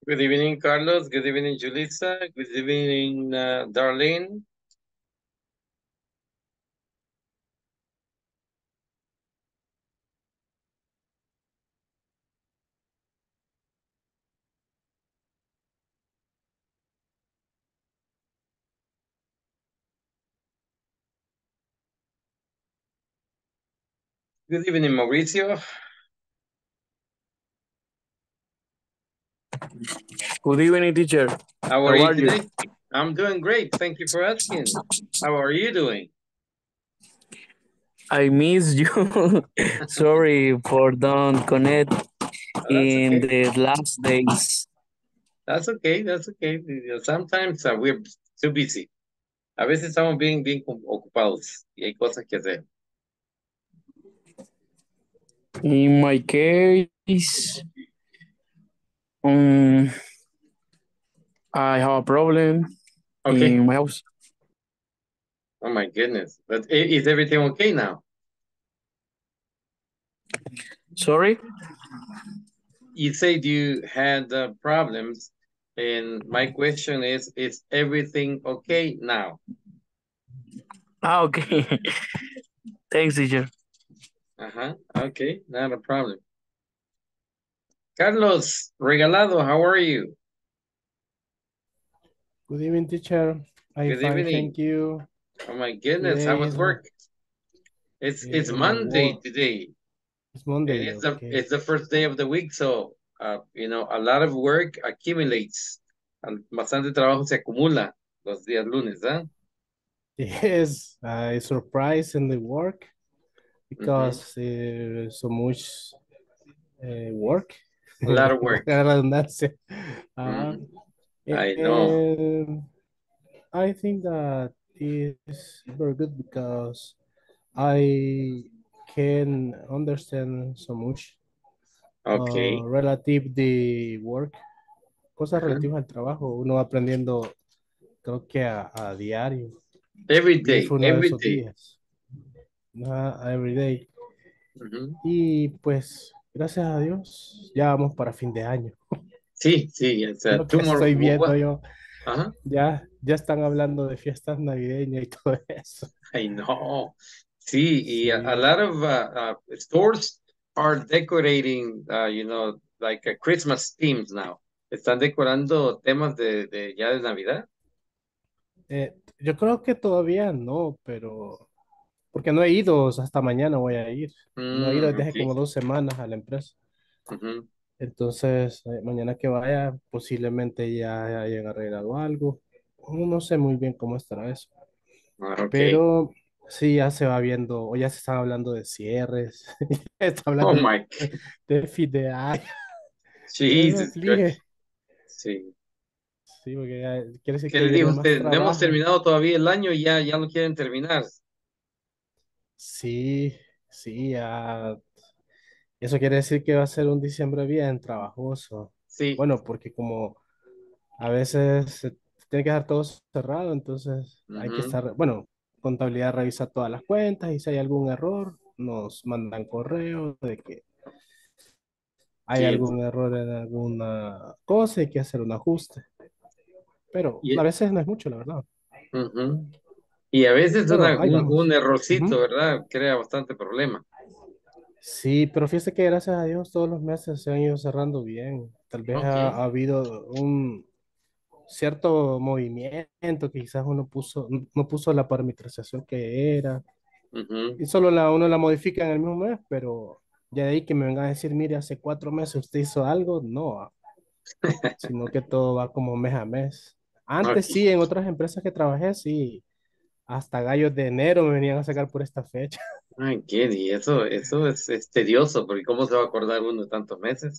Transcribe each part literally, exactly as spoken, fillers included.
Good evening, Carlos. Good evening, Julissa. Good evening, uh, Darlene. Good evening, Mauricio. Good evening, teacher. How are How you are you? today? I'm doing great. Thank you for asking. How are you doing? I missed you. Sorry for don't connect Oh, that's in okay. the last days. That's okay. That's okay. You know, Sometimes uh, we're too busy. A veces estamos bien, bien com- ocupados y hay cosas que hacer. In my case, um, I have a problem Okay. in my house. Oh my goodness. But i- is everything okay now? Sorry? You said you had uh, problems, and my question is: Is everything okay now? Ah, okay. Thanks, teacher. Uh-huh. Okay, not a problem. Carlos Regalado, how are you? Good evening, teacher. I'm Good fine, evening. thank you. Oh my goodness, how Today was is my work? It's it's eh, my Monday work. today, It's and Monday, it's the okay. it's the first day of the week, so uh, you know, a lot of work accumulates. Al- Bastante trabajo se acumula los días lunes, ¿ah? Yes, I surprised in the work Mhm. because uh, so much uh, work. A lot of work. Valga la redundancia. Uh, Mhm. I know. and I think that is very good because I can understand so much uh, Okay. relative the work, cosas Ajá. relativas al trabajo. Uno va aprendiendo, creo que a, a diario. Every Y hoy day, fue uno de every esos day. días. Ajá, every day. Ujú. Y pues, gracias a Dios, ya vamos para fin de año. Sí, sí, o Es sea, lo que two more, estoy viendo what? yo. Ajá. Ya, ya están hablando de fiestas navideñas y todo eso. I know. Sí, y a, a Sí, lot of uh, uh, stores are decorating, uh, you know, like uh, Christmas themes now. Están decorando temas de, de ya de Navidad. eh, yo creo que todavía no, pero porque no he ido, hasta mañana voy a ir. No he ido Mm, desde hace okay. como dos semanas a la empresa. Ujú. Entonces, eh, mañana que vaya, posiblemente ya hayan arreglado algo. No, no sé muy bien cómo estará eso. Ah, okay. Pero sí, ya se va viendo, o ya se están hablando de cierres, está Oh hablando my de, de fin de año. Ya me Jesus Christ. aflige. Sí. Sí, porque ya quiere decir ¿Qué que le dijo viene más usted? No hemos trabajo. terminado todavía el año y ya, ya lo quieren terminar. Sí, sí, ya. Eso quiere decir que va a ser un diciembre bien trabajoso. Sí. Bueno, porque como a veces se tiene que dejar todo cerrado, entonces hay que Ujú. estar, bueno, contabilidad revisa todas las cuentas y si hay algún error, nos mandan correo de que hay Sí. es- algún error en alguna cosa, hay que hacer un ajuste. Pero a y- veces no es mucho, la verdad. ujú. Y a veces una- Pero ahí un, un vamos. errorcito, Ujú. ¿verdad? Crea bastante problema. Sí, pero fíjese que gracias a Dios todos los meses se han ido cerrando bien. Tal vez ha, Ok. ha habido un cierto movimiento, que quizás uno puso, no puso la parametrización que era, Ujú. y solo la, uno la modifica en el mismo mes, pero ya de ahí que me vengan a decir, mire, hace cuatro meses usted hizo algo, no, sino que todo va como mes a mes. Antes Ok. sí, en otras empresas que trabajé, sí, hasta gallos de enero me venían a sacar por esta fecha. Ay, qué, y eso, eso es, es tedioso, porque ¿cómo se va a acordar uno de tantos meses?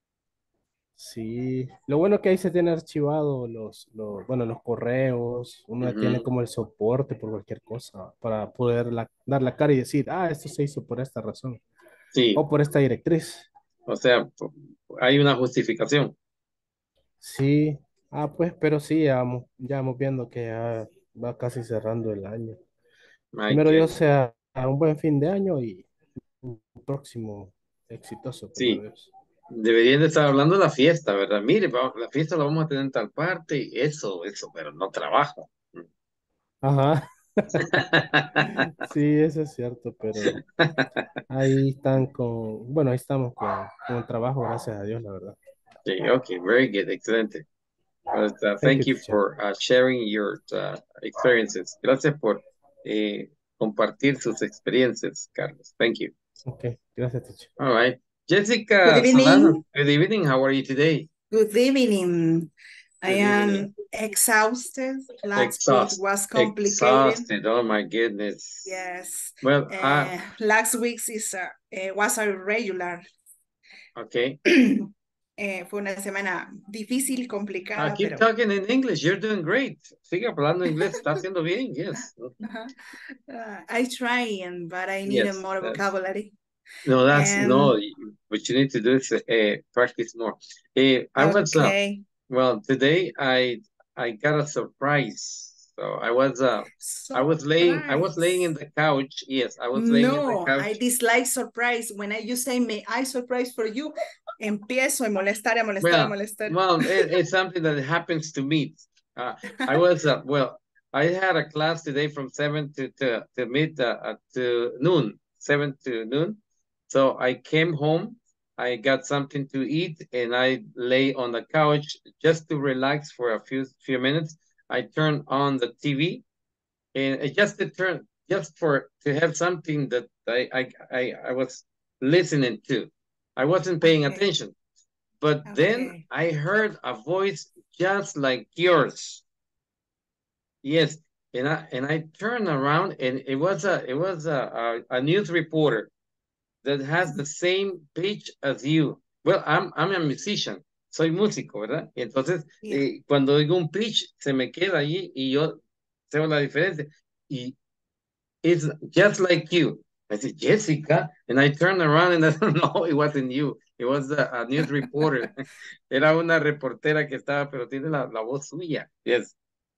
Sí, lo bueno que ahí se tiene archivado los, los, bueno, los correos, uno ya tiene Ujú. como el soporte por cualquier cosa para poder la- dar la cara y decir, ah, esto se hizo por esta razón Sí, o por esta directriz. o sea, po- hay una justificación. Sí, ah, pues, pero sí, ya vamos, ya vamos viendo que ya va casi cerrando el año. Ay, Primero qué, Dios sea un buen fin de año y un próximo exitoso, primero sí, Dios. Deberían de estar hablando de la fiesta, ¿verdad? Mire, va- la fiesta la vamos a tener en tal parte, y eso, eso, pero no trabajo. Ajá, sí, eso es cierto, pero ahí están con, bueno, ahí estamos con, con el trabajo, gracias a Dios, la verdad. Sí, okay, very good, excelente. But, uh, Thank you, thank you teacher. for uh, sharing your uh, experiences. Gracias por eh, compartir sus experiencias, Carlos. Thank you. Ok, gracias, teacher. All right. Good Jessica Solano, evening. good evening. How are you today? Good evening. I Good evening. am exhausted. Last week Exhaust, was complicated. exhausted. Oh my goodness. Yes. Well, uh, Uh, last week is a, uh, was a regular. okay. Eh, fue una semana difícil, Uh, complicada, keep pero talking in English. You're doing great. Sigue hablando inglés. Está haciendo bien. Yes. uh, I try, and but I need a Yes. more That's, vocabulary. no, that's And no. What you need to do is uh, practice more. Uh, I was uh, okay, well today. I I got a surprise. So I was uh I was laying I was laying in surprise. the couch. Yes, I was laying in the No, I couch. dislike surprise. When I you say may I surprise for you, empiezo a molestar, a molestar, a Well, molestar. well, it, it's something that happens to me. Uh, I was uh, well. I had a class today from seven to to to mid uh, uh, to noon, seven to noon. So I came home. I got something to eat, and I lay on the couch just to relax for a few few minutes. I turned on the T V, and it just to turn just for to have something that I I I, I was listening to. I wasn't paying Okay. attention. But then Okay. I heard a voice just like yours. Yes, and I and I turned around, and it was a it was a, a, a news reporter that has the same pitch as you. Well, I'm I'm a musician, soy músico, ¿verdad? Entonces, Yeah. eh, cuando oigo un pitch, se me queda allí y yo sé la diferencia. Y it's just like you. I said, Jessica, and I turned around and I don't know, it wasn't you. It was a, a news reporter. Era una reportera que estaba, pero tiene la, la voz suya. Yes.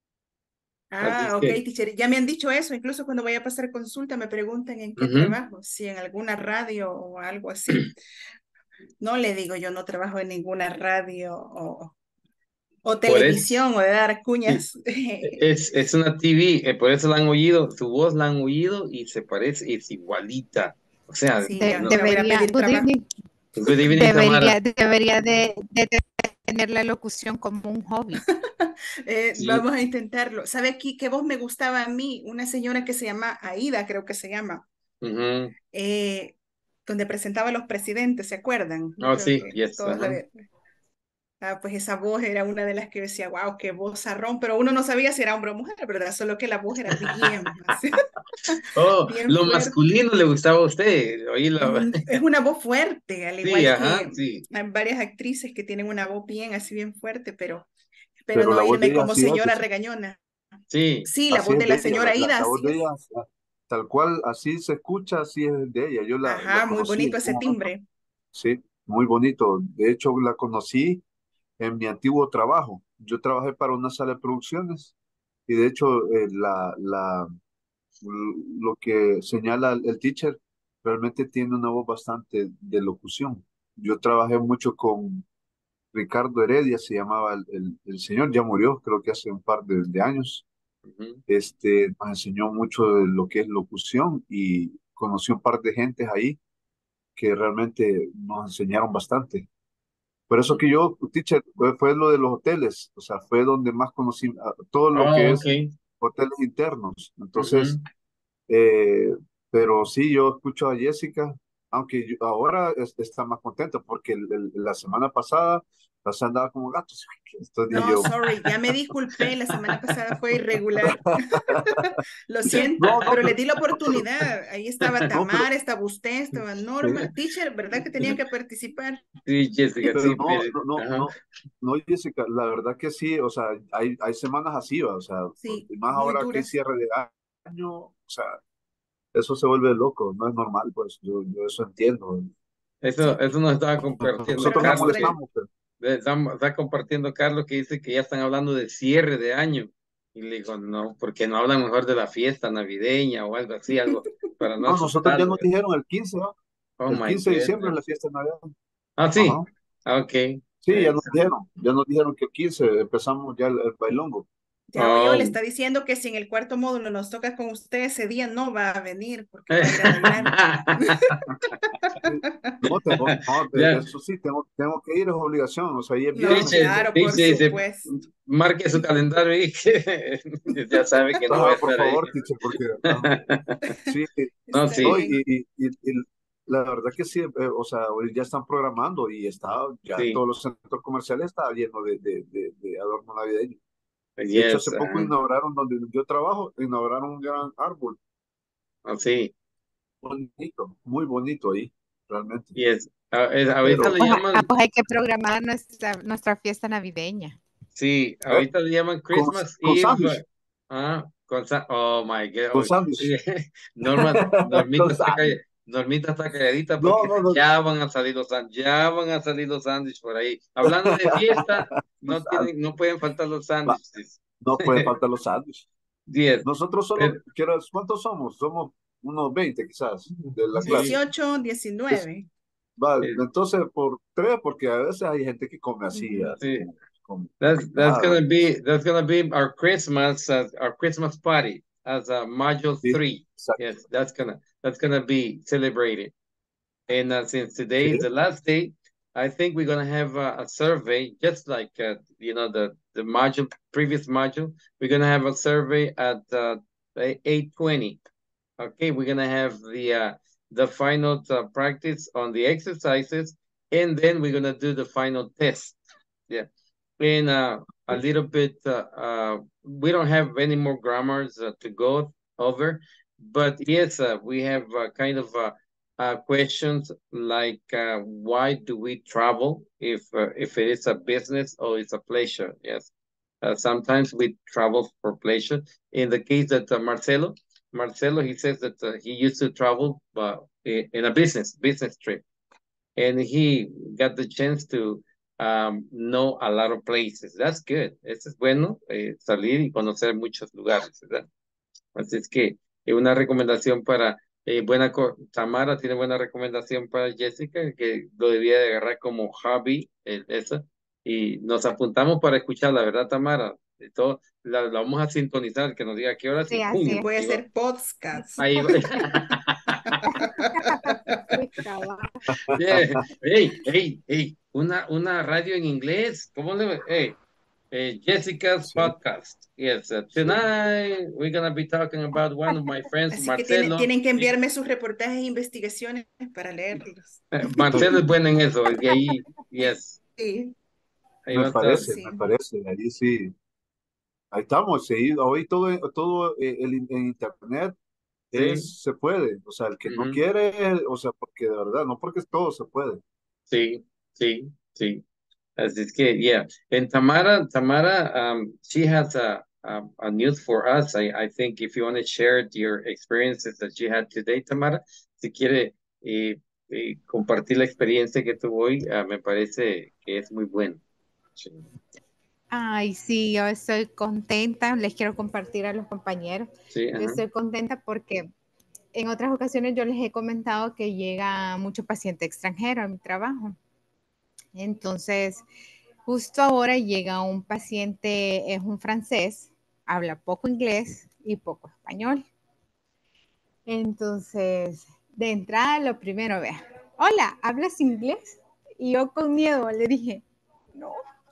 Así Ah, es ok, que, teacher. Ya me han dicho eso, incluso cuando voy a pasar consulta me preguntan en qué ujú. trabajo, si en alguna radio o algo así. No le digo yo no trabajo en ninguna radio o, o Por eso, televisión o de dar sí, cuñas. es, es una T V, eh, por eso la han oído, su voz la han oído y se parece, es igualita. O sea, Sí, De- ya, no. ya voy a debería, pedir good trabajo. evening, Good evening, Tamara. debería, debería de, de tener la locución como un hobby. Eh, Sí. vamos a intentarlo. ¿Sabe aquí qué voz me gustaba a mí? Una señora que se llama Aida, creo que se llama, Ujú. eh, donde presentaba a los presidentes, ¿se acuerdan? Yo Oh, creo sí, que yes. todos la Ajá. ve- Ah, pues esa voz era una de las que decía, wow, qué vozarrón, pero uno no sabía si era hombre o mujer, ¿verdad? Solo que la voz era bien, así, Oh, bien lo fuerte. masculino le gustaba a usted, oírlo. Mm, Es una voz fuerte, al Sí, igual ajá, que sí. hay varias actrices que tienen una voz bien, así bien fuerte, pero, pero Pero no la voz de irme ella como así es, señora dice. regañona. Sí. Sí, la Así voz es de de la ella, señora la, la- Aida, la voz así de ella, es. ah, tal cual, así se escucha, así es de ella. Yo la, la Ajá, muy conocí, bonito ese ¿cómo no? timbre. Sí, muy bonito. De hecho, la conocí en mi antiguo trabajo. Yo trabajé para una sala de producciones y de hecho eh, la, la, lo que señala el, el teacher realmente tiene una voz bastante de locución. Yo trabajé mucho con Ricardo Heredia, se llamaba el, el- el señor, ya murió, creo que hace un par de, de años. Ujú. Este, nos enseñó mucho de lo que es locución y conocí un par de gentes ahí que realmente nos enseñaron bastante. Por eso que yo, teacher, fue, fue lo de los hoteles, o sea, fue donde más conocí ah, todo lo que Oh, es okay. hoteles internos. Entonces, Ujú. eh, pero sí, yo escucho a Jessica, aunque yo- ahora es- está más contenta porque el- el- la semana pasada las andaba como gatos. Entonces dije No, yo, sorry, ya me disculpé, la semana pasada fue irregular. Lo siento, no, no, pero le pero, di la pero- oportunidad. Ahí estaba no, pero, Tamara, estaba usted, estaba Norma. sí, Teacher, ¿verdad que tenían que participar? Sí, Jessica, pero sí, no, pero, no, no, ajá. no, no, Jessica, la verdad que sí, o sea, hay, hay semanas así, ¿va? O sea, Sí, y más muy ahora que hay duras. cierre de año, o sea, eso se vuelve loco, no es normal, pues yo, yo eso entiendo. Eso, Sí, eso nos estaba compartiendo pero Nosotros lo no Carlos. extraño. molestamos, pero Eh, Está, está compartiendo Carlos que dice que ya están hablando de cierre de año. Y le digo, no, porque no hablan mejor de la fiesta navideña o algo así, algo para no no, nosotros ya asustarlo. nos dijeron el quince, ¿va? Oh El my quince de diciembre es la goodness. fiesta de Navidad. Ah, sí. Ajá. Okay. Sí, ya nos Eso. dijeron, ya nos dijeron que quince empezamos ya el, el bailongo. Ya oyó, le Oh. está diciendo que si en el cuarto módulo nos toca con usted, ese día no va a venir porque va a ir a bailar. No, tengo, no, de, de Ya, eso sí, tengo, tengo que ir, es obligación, o sea, ahí es No, viernes. dice, claro, por dice, dice, supuesto. marque su calendario y que ya sabe que no va a Ah, por estar ahí. favor, teacher, porque ah, sí, No, Está sí, no, y, bien. y, y- y la verdad que sí, eh, o sea, ahorita ya están programando y está, ya sí, todos los centros comerciales está lleno de, de, de, de adorno navideño. De hecho, yes, hace poco ajá, inauguraron donde yo trabajo, inauguraron un gran árbol, así, bonito, muy bonito ahí, realmente. yes. Ah, es- ahorita Pero, Ah, le pues, ah, llaman, pues hay que programar nuestra, nuestra fiesta navideña. sí, eh, ahorita le llaman con, Christmas con Eve. sándwich, Ah, con sa- oh my God. con Oh, sándwich, Norma, Normita con está sándwich. calla- Normita está calladita No, porque no, no, ya van a salir los sándwiches, ya van a salir los sándwiches por ahí. Hablando de fiesta, con no sándwich. tienen, no pueden faltar los Va, sándwiches. no puede faltar los sándwiches. Diez. Nosotros solo, Pero- quiero, ¿cuántos somos? Somos unos veinte quizás de la clase. sí, dieciocho, Es- diecinueve. va, eh, entonces por tres, porque a veces hay gente que come así, Ujú. así sí. como, como That's that's nada. gonna be that's gonna be our Christmas uh, our Christmas party as a module Sí, three. exacto. Yes, that's gonna that's gonna be celebrated. And uh, since today is Sí, the last day, I think we're gonna have uh, a survey, just like uh, you know the the module previous module. We're gonna have a survey at uh, eight twenty. Okay, we're gonna have the uh, the final uh, practice on the exercises, and then we're gonna do the final test. Yeah, and uh, a little bit. Uh, uh, we don't have any more grammars uh, to go over, but yes, uh, we have uh, kind of uh, uh, questions like uh, why do we travel if uh, if it is a business or it's a pleasure? Yes, uh, sometimes we travel for pleasure. In the case that uh, Marcelo, Marcelo, he says that uh, he used to travel uh, in a business business trip, and he got the chance to um, know a lot of places. That's good. Eso es bueno, eh, salir y conocer muchos lugares, ¿verdad? Así es que eh, una recomendación para eh, buena co- Tamara tiene buena recomendación para Jessica, que lo debía de agarrar como hobby, eh, eso, y nos apuntamos para escucharla, ¿verdad, Tamara? De todo, la, la vamos a sintonizar, que nos diga qué horas y Sí, Y así ¡pum! es. puede Ahí va. ser podcast. Ahí va. Sí, cabal. Yeah. Hey, hey, hey, una, una radio en inglés. ¿Cómo le Hey, eh, Jessica's sí, podcast. Yes, uh, sí. tonight we're gonna be talking about one of my friends, Así que tiene- Marcelo. tienen que Sí. enviarme sus reportajes e investigaciones para leerlos. Eh, Marcelo es bueno en eso, y ahí, yes, Sí, ahí va Me a estar. parece, me sí. parece, ahí sí. Ahí estamos, sí. Hoy todo, todo eh, el, in- en internet Sí, es, se puede. O sea, el que no ujú, quiere, o sea, porque de verdad, no porque todo se puede. sí, sí, sí. Así es que, yeah. And Tamara, Tamara, um, she has a, a, a news for us. I, I think if you want to share your experiences that you had today, Tamara, si quiere eh, eh, compartir la experiencia que tuvo hoy, ah, me parece que es muy bueno. Sí, Ay, sí, yo estoy contenta. Les quiero compartir a los compañeros. sí, Yo ajá, estoy contenta porque en otras ocasiones yo les he comentado que llega mucho paciente extranjero a mi trabajo. Entonces, justo ahora llega un paciente, es un francés, habla poco inglés y poco español. Entonces, de entrada, lo primero, vea, hola, ¿hablas inglés? Y yo con miedo le dije, no.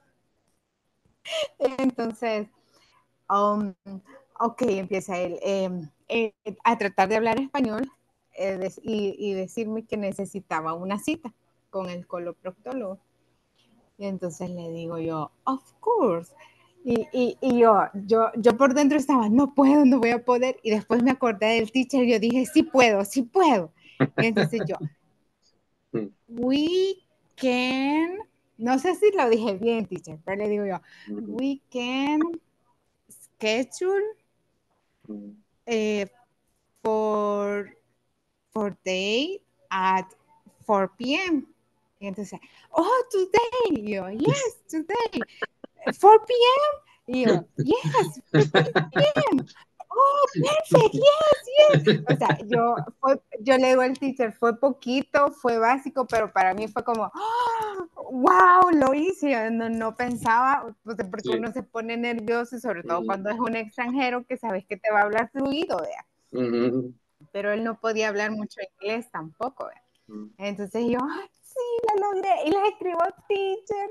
Entonces, um, ok, empieza él eh, eh, a tratar de hablar español eh, des- y, y decirme que necesitaba una cita con el coloproctólogo. Y entonces le digo yo, of course. Y, y, y yo, yo, yo por dentro estaba, no puedo, no voy a poder. Y después me acordé del teacher y yo dije, sí puedo, sí puedo. Y entonces yo, mm, we can, no sé si lo dije bien, teacher, pero le digo yo, ujú, we can schedule ujú. eh, for, for day at four p m Y entonces, oh, today. Y yo, yes, today. four p m Y yo, yes, four p m ¡oh, perfect! ¡Yes, yes! O sea, yo, fue, yo le digo al teacher, fue poquito, fue básico, pero para mí fue como, ¡oh, wow! Lo hice. Yo no, no pensaba, pues, porque Sí. uno se pone nervioso, y sobre todo Mm. cuando es un extranjero que sabes que te va a hablar fluido, ¿vea? Ujú. Pero él no podía hablar mucho inglés tampoco, ¿vea? Mm. Entonces yo, ¡ay, sí, lo logré! Y les escribo, teacher,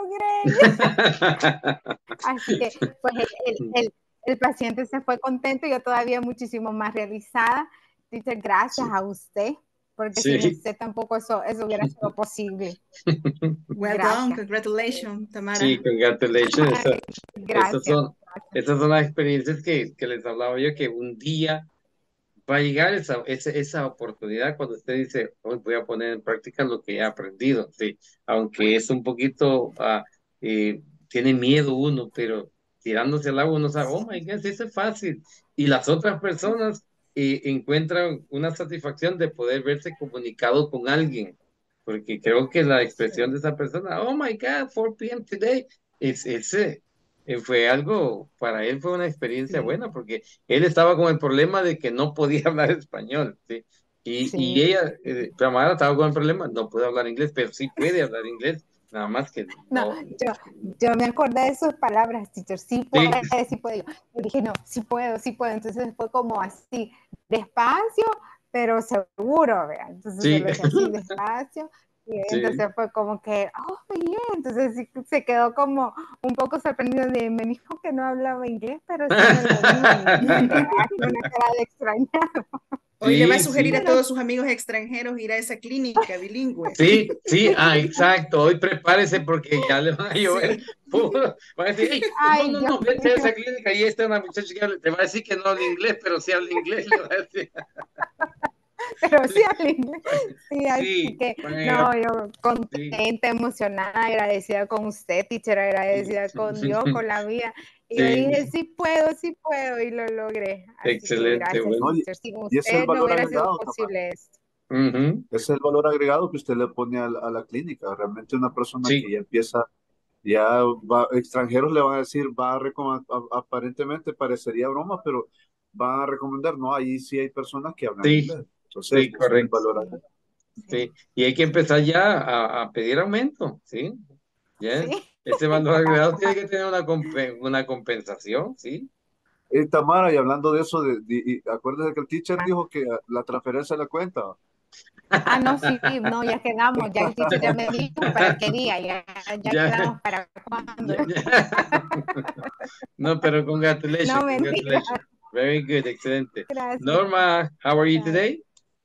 lo logré. Así que, pues, el, el, el, el paciente se fue contento y yo todavía muchísimo más realizada. Teacher, gracias Sí. a usted, porque Sí. sin usted tampoco eso, eso hubiera sido posible. Well done, Gracias. congratulations, Tamara. Sí, congratulations. Esa- Ay, Esas gracias. son, esas son las experiencias que, que les hablaba yo, que un día va a llegar esa, esa, esa oportunidad cuando usted dice, hoy voy a poner en práctica lo que he aprendido, sí, aunque es un poquito, ah, eh, tiene miedo uno, pero tirándose al agua uno sabe, oh my God, eso es fácil. Y las otras personas eh, encuentran una satisfacción de poder verse comunicado con alguien, porque creo que la expresión de esa persona, oh my God, four p m today, es ese. eh, Fue algo, para él fue una experiencia Sí. buena, porque él estaba con el problema de que no podía hablar español, ¿sí? Y, Sí. y ella, eh, Tamara estaba con el problema, no puede hablar inglés, pero sí puede hablar inglés, nada más que No, no. yo, yo me acordé de sus palabras, teacher, sí Sí, puede, sí puede. Yo dije, no, sí puedo, sí puedo. Entonces fue como así, despacio, pero seguro, ¿vea? Entonces se sí, lo dije así, despacio. Y sí. entonces fue como que, oh, bien. Entonces sí, se quedó como un poco sorprendido de, me dijo que no hablaba inglés, pero sí me lo dijo. Y una cara de extrañado. Hoy le va a Sí, sugerir sí, a todos sus amigos extranjeros ir a esa clínica bilingüe. sí, sí, ah, exacto. Hoy prepárese porque ya le van a llover. Sí. puro. Va a decir, hey, no, Ay, no, Dios no, vete a mío. esa clínica y está una muchacha que habla- te va a decir que no habla inglés, pero sí habla inglés, le va a decir. Pero sí habla inglés. Sí, así Sí, que, vaya, no, yo sí, contenta, emocionada, agradecida con usted, teacher, agradecida con Dios, con la vida. Y yo sí, dije, sí puedo, sí puedo, y lo logré. Así que excelente, gracias, No, bueno. y, teacher. Sin y ese es el usted no valor hubiera sido agregado, Tamara. posible esto. Ujú. Ese es el valor agregado que usted le pone a, la a la clínica. Realmente una persona Sí, que ya empieza, ya va, extranjeros le van a decir, va a recomendar, aparentemente parecería broma, pero van a recomendar, no, ahí sí hay personas que hablan sí, inglés. Entonces, sí, ese es el correcto. valor Sí, agregado. Sí, sí, y hay que empezar ya a, a pedir aumento, ¿sí? Ya, sí. ese valor agregado tiene que tener una, compe- una compensación, ¿sí? Eh, Tamara, y hablando de eso, de, de- y acuérdese que el teacher dijo que la transferencia de la cuenta. Ah, no, sí, no, ya quedamos, ya el teacher ya me dijo para qué día, ya, ya Ya, quedamos para cuándo. ya, ya. No, pero No, congratulations, mentira. congratulations. Very good, excelente. Gracias. Norma, how are you Gracias. today?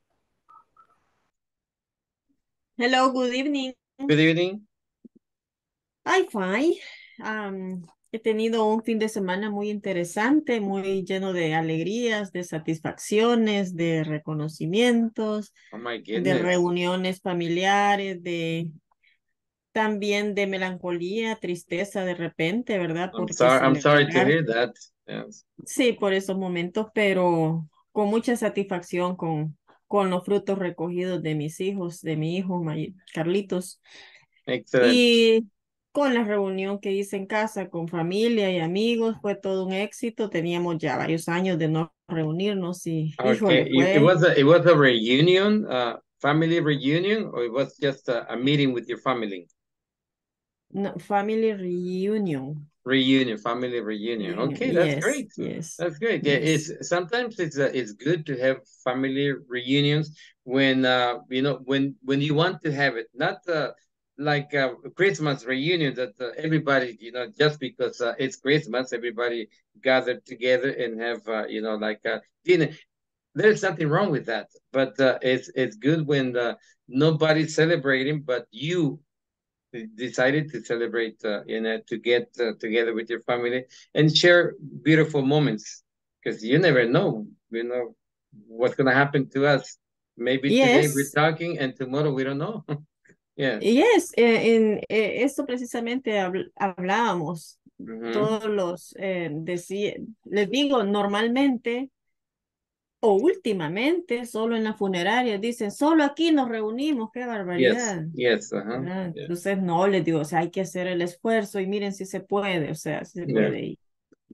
Hello, good evening. Good evening. I'm fine. Um, he tenido un fin de semana muy interesante, muy lleno de alegrías, de satisfacciones, de reconocimientos, Oh my de goodness. reuniones familiares, de también de melancolía, tristeza de repente, ¿verdad? I'm Porque sorry, I'm sorry to celebrar, hear that. Yes. sí, por esos momentos, pero con mucha satisfacción con, con los frutos recogidos de mis hijos, de mi hijo May- Carlitos. Excellent. Y con la reunión que hice en casa con familia y amigos, fue todo un éxito. Teníamos ya varios años de no reunirnos y, Okay, híjole, it, it fue was a it was a reunion, uh, family reunion, or it was just a, a meeting with your family? no, family reunion. Reunion, family reunion. Reunion. Okay, that's Yes, great. yes, That's great. Yeah, yes. it's sometimes it's uh, it's good to have family reunions when uh you know when when you want to have it, not uh, like uh, Christmas reunion that uh, everybody you know just because uh, it's Christmas everybody gathered together and have uh, you know like uh, dinner. There's nothing wrong with that, but uh, it's it's good when uh, nobody's celebrating, but you decided to celebrate, uh, you know, to get uh, together with your family and share beautiful moments, because you never know, you know, what's gonna happen to us. Maybe today we're Yes, talking and tomorrow we don't know. Yeah. yes, eh, en eh, esto precisamente habl- hablábamos. Mhm. Todos los, eh, decía, les digo, normalmente o últimamente, solo en las funerarias, dicen, solo aquí nos reunimos, qué Yes. barbaridad, Yes. Uh-huh. ¿verdad? Yeah. Entonces, no, les digo, o sea, hay que hacer el esfuerzo y miren si se puede, o sea, si se Yeah. puede. Y,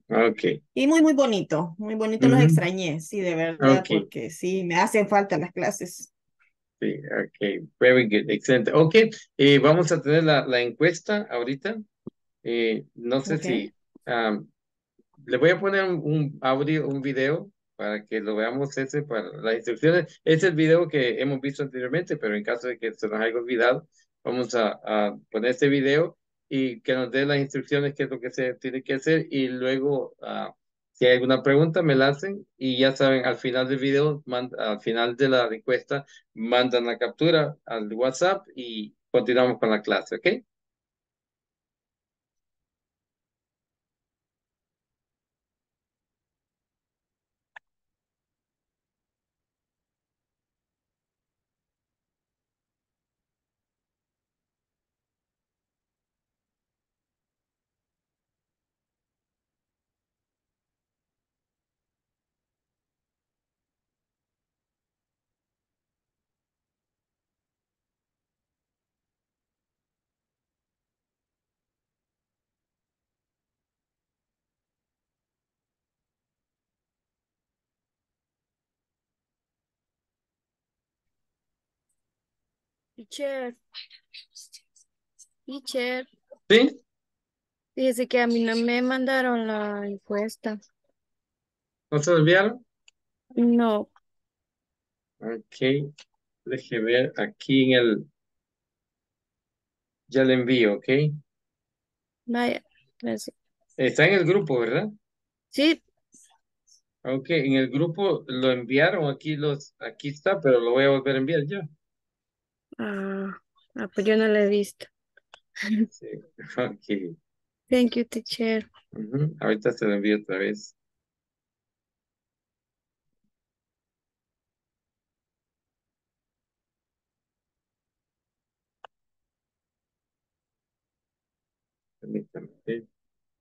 Ok. Y muy, muy bonito, muy bonito, los Ujú. extrañé, sí, de verdad, Ok. porque sí, me hacen falta las clases. Sí, ok. Very good. Excelente. Ok. Eh, vamos a tener la, la encuesta ahorita. Eh, no sé Ok. si am, le voy a poner un, un audio, un video para que lo veamos ese para las instrucciones. Ese es el video que hemos visto anteriormente, pero en caso de que se nos haya olvidado, vamos a, a poner este video y que nos dé las instrucciones, qué es lo que se tiene que hacer y luego, ah, si hay alguna pregunta, me la hacen y ya saben, al final del video, man- al final de la encuesta, mandan la captura al WhatsApp y continuamos con la clase, ¿ok? Teacher, teacher, ¿Sí? fíjese que a mí no me mandaron la encuesta. ¿No se lo enviaron? No, Ok. Deje ver aquí en el, ya le envío, ¿ok? vaya, gracias. Está en el grupo, ¿verdad? Sí, Ok, en el grupo lo enviaron, aquí los, aquí está, pero lo voy a volver a enviar yo. ah, ah, pues yo no la he visto. Sí, ok. Thank you, teacher. Ujú, ahorita se lo envío otra vez. Permítame, ¿ok?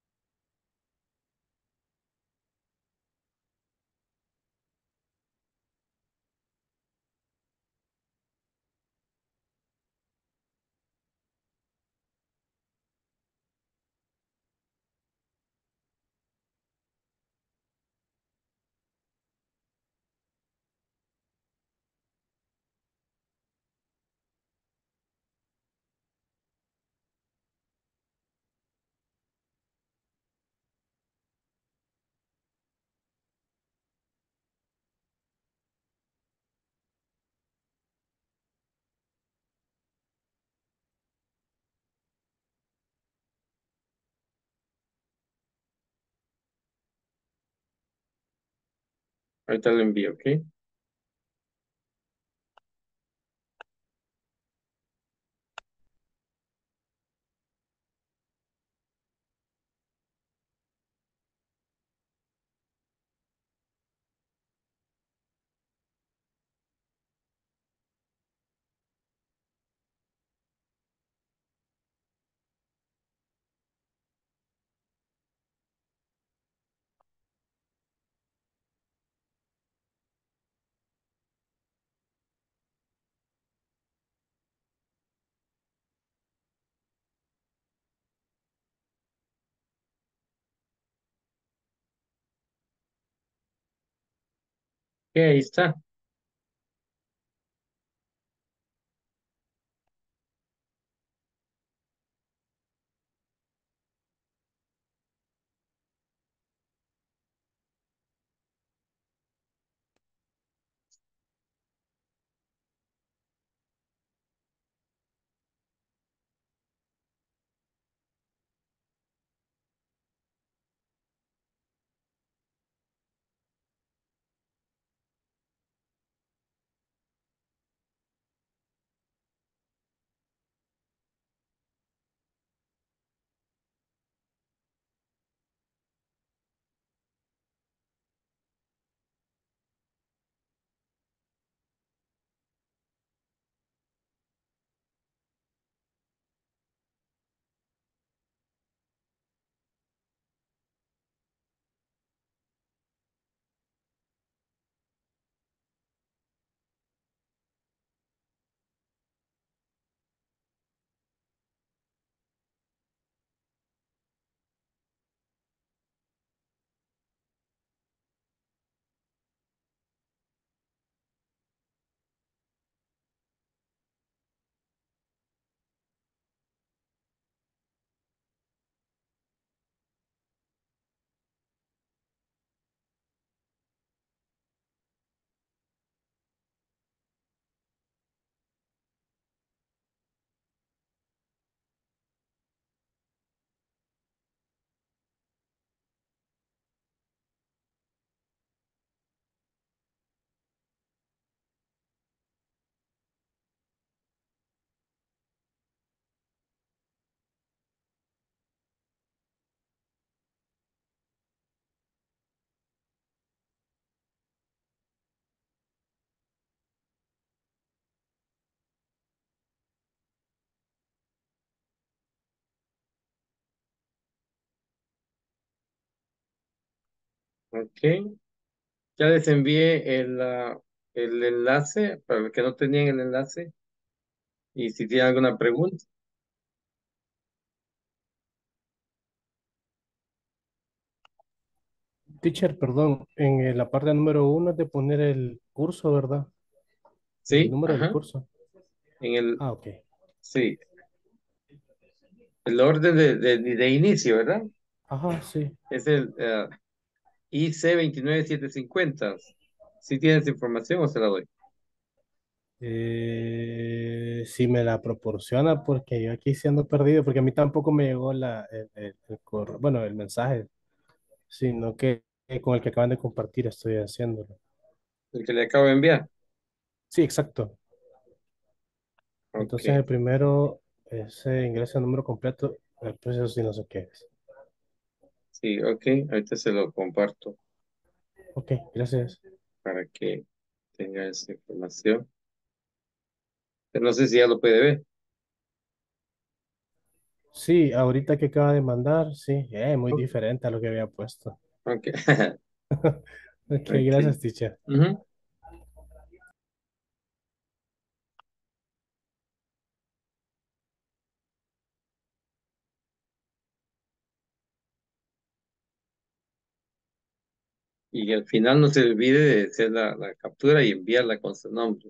Ahorita lo envío, ¿ok? Ok, ahí está. Ok. Ya les envié el, ah, el enlace para los que no tenían el enlace. Y si tienen alguna pregunta. Teacher, perdón, en eh, la parte número uno es de poner el curso, ¿verdad? El Sí, número del ajá. curso. En el, Ah, ok. sí, el orden de, de, de inicio, ¿verdad? Ajá, sí. Es el ah, I C dos nueve siete cinco cero. ¿Sí tienes información o se la doy? Eh, si me la proporciona, porque yo aquí sí ando perdido, porque a mí tampoco me llegó la, el, el- el correo, bueno, el mensaje, sino que eh, con el que acaban de compartir estoy haciéndolo. El que le acabo de enviar. Sí, exacto. Ok, Entonces el primero es eh, ingresa el número completo, después eso sí no sé qué es. sí, ok. Ahorita se lo comparto Ok, gracias. para que tenga esa información. Pero no sé si ya lo puede ver. Sí, ahorita que acaba de mandar, sí, eh, muy diferente a lo que había puesto. Ok, Ok, ok. gracias, teacher. Ujú. Y al final no se olvide de hacer la, la captura y enviarla con su nombre.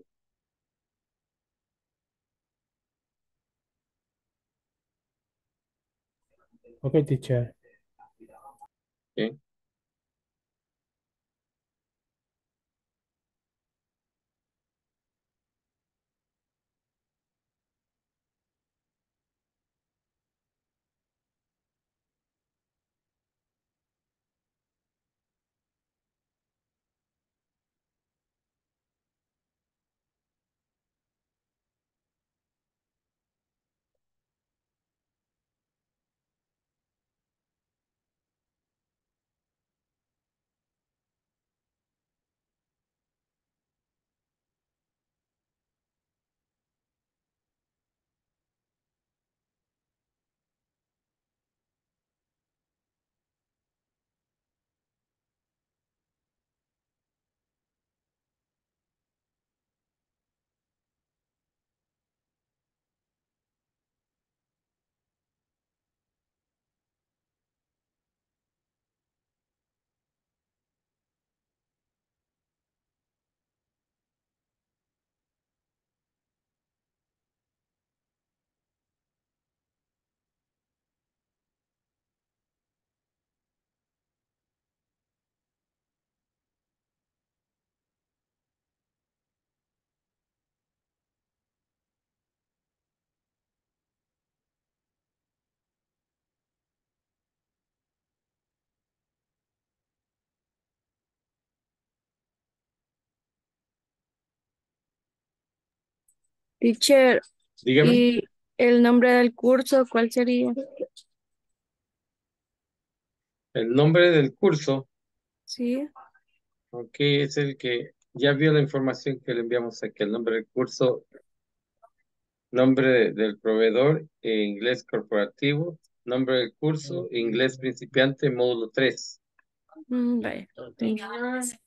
Ok, teacher. ¿Ok? Teacher, Dígame, ¿y el nombre del curso cuál sería? el nombre del curso, Sí. ok, es el que ya vio la información que le enviamos aquí. El nombre del curso, nombre de- del proveedor, eh, inglés corporativo, nombre del curso, inglés principiante, módulo tres. Mm, vaya. Thank you.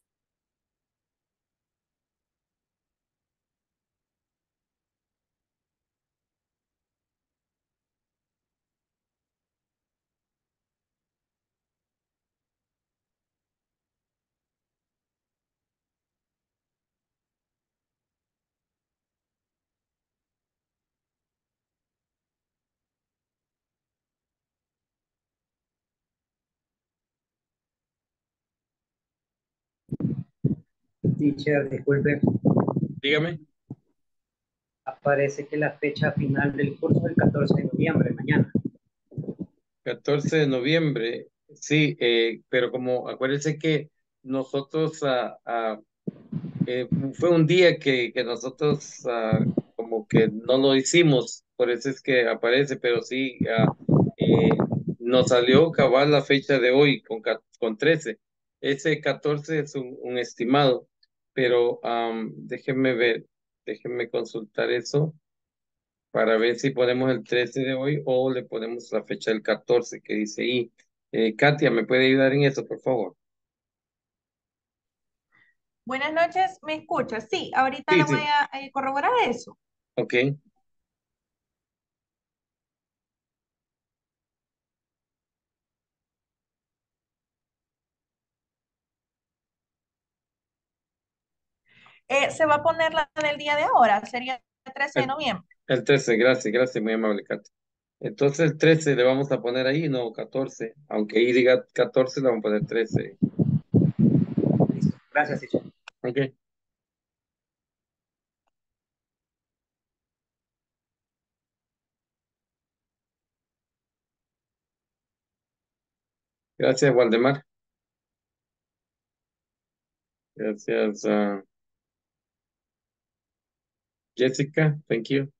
Teacher, disculpe, Dígame, aparece que la fecha final del curso es el catorce de noviembre, mañana. catorce de noviembre, sí, eh, pero como acuérdense que nosotros ah, ah, eh, fue un día que, que nosotros ah, como que no lo hicimos, por eso es que aparece, pero sí, ah, eh, nos salió cabal la fecha de hoy con, ca- con trece. Ese catorce es un, un estimado, pero am, déjenme ver, déjenme consultar eso para ver si ponemos el trece de hoy o le ponemos la fecha del catorce que dice ahí. Eh, Katia, ¿me puede ayudar en eso, por favor? Buenas noches, ¿me escuchas? Sí, ahorita Sí, le voy sí. a, a corroborar eso. Ok. Eh, se va a poner la del día de ahora, sería el trece de El, noviembre. el trece, gracias, gracias, muy amable, Katy. Entonces el trece le vamos a poner ahí, no catorce. Aunque ahí diga catorce, le vamos a poner trece. Listo. Gracias, teacher. Ok. Gracias, Waldemar. Gracias, uh, Jessica. Thank you.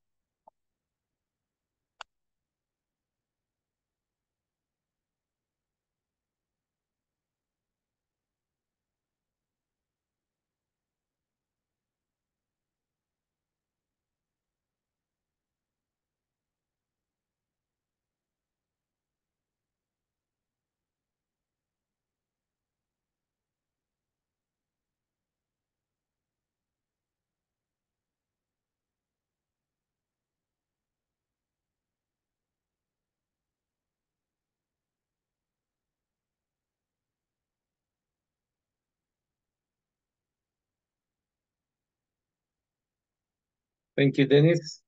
Thank you, Dennis.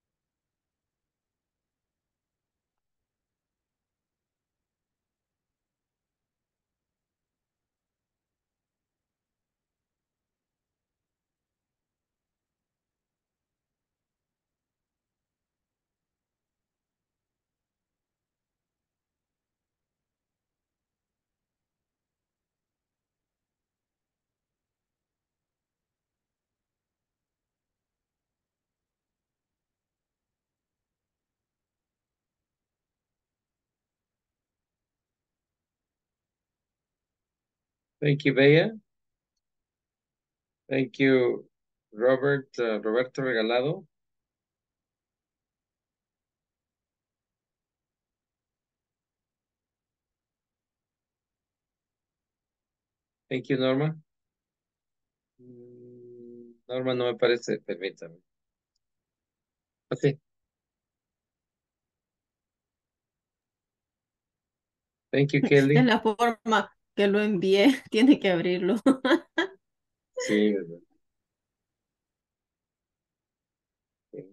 Thank you, Bea. Thank you, Robert, uh, Roberto Regalado. Thank you, Norma. Mm, Norma no me parece, permítame. Así. Thank you, Es Kelly. la forma que lo envié, tiene que abrirlo. Sí, ¿verdad? Sí.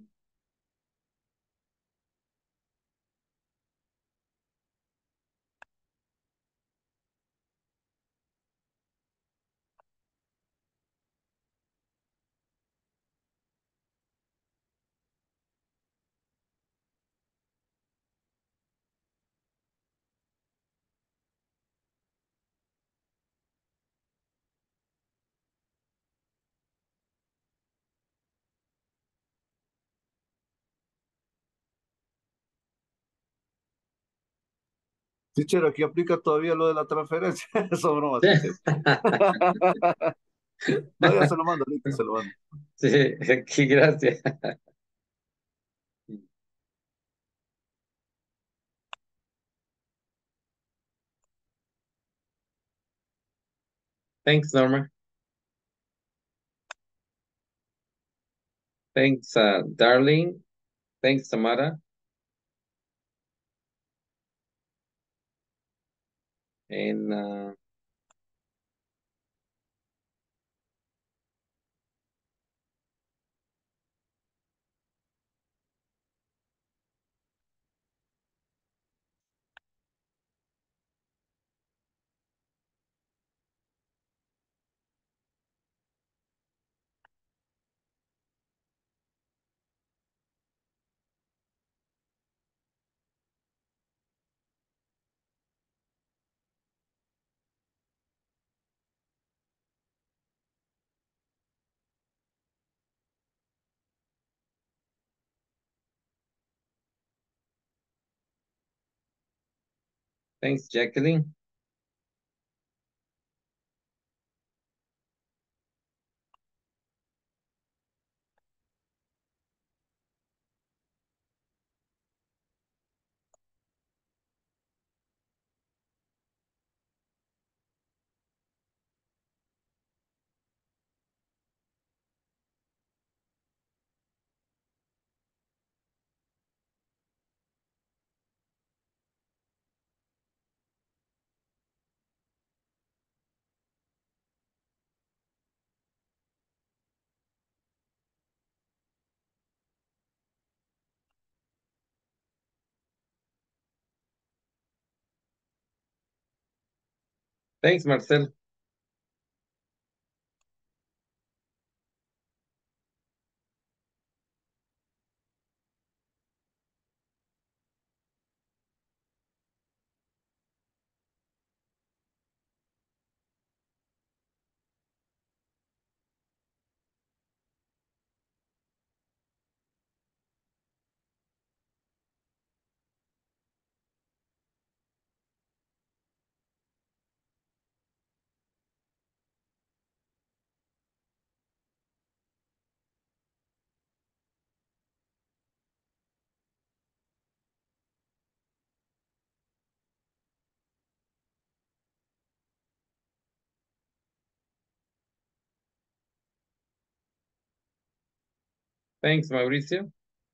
Teacher, aquí aplica todavía lo de la transferencia. Eso es broma, teacher. No, ya se lo mando, ahorita se lo mando. Sí, aquí, gracias. Thanks, Norma. Thanks, uh, Darling. Thanks, Tamara. And uh, thanks, Jacqueline. Thanks, Marcel. Thanks, Mauricio.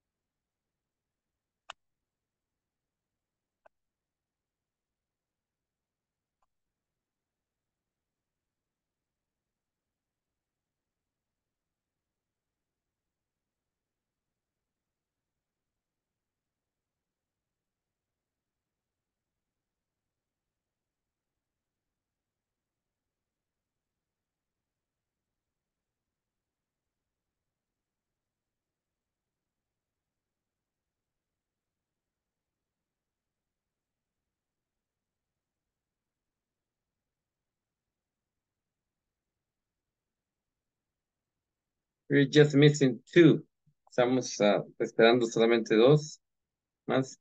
We're just missing two. Estamos ah, esperando solamente dos más.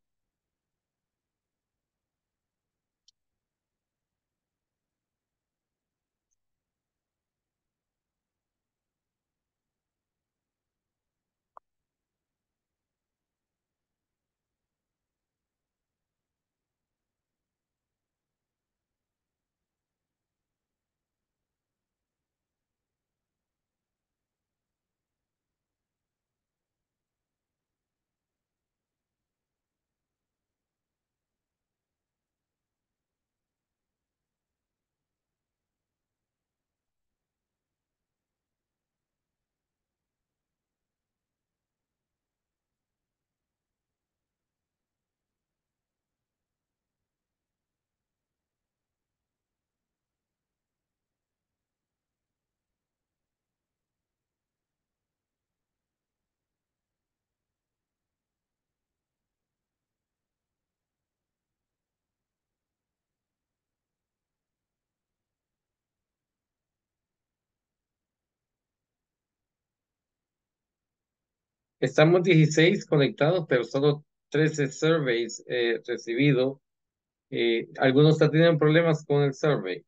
Estamos dieciséis conectados, pero solo trece surveys eh, recibido. Eh, algunos están teniendo problemas con el survey.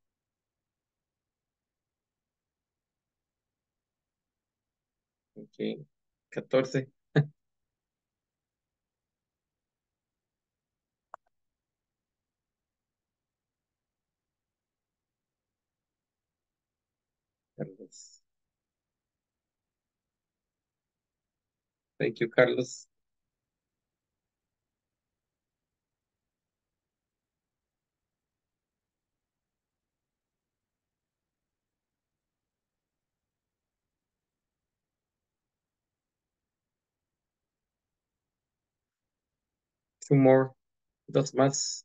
Ok, catorce. Carlos. Thank you, Carlos. Two more. Dos más.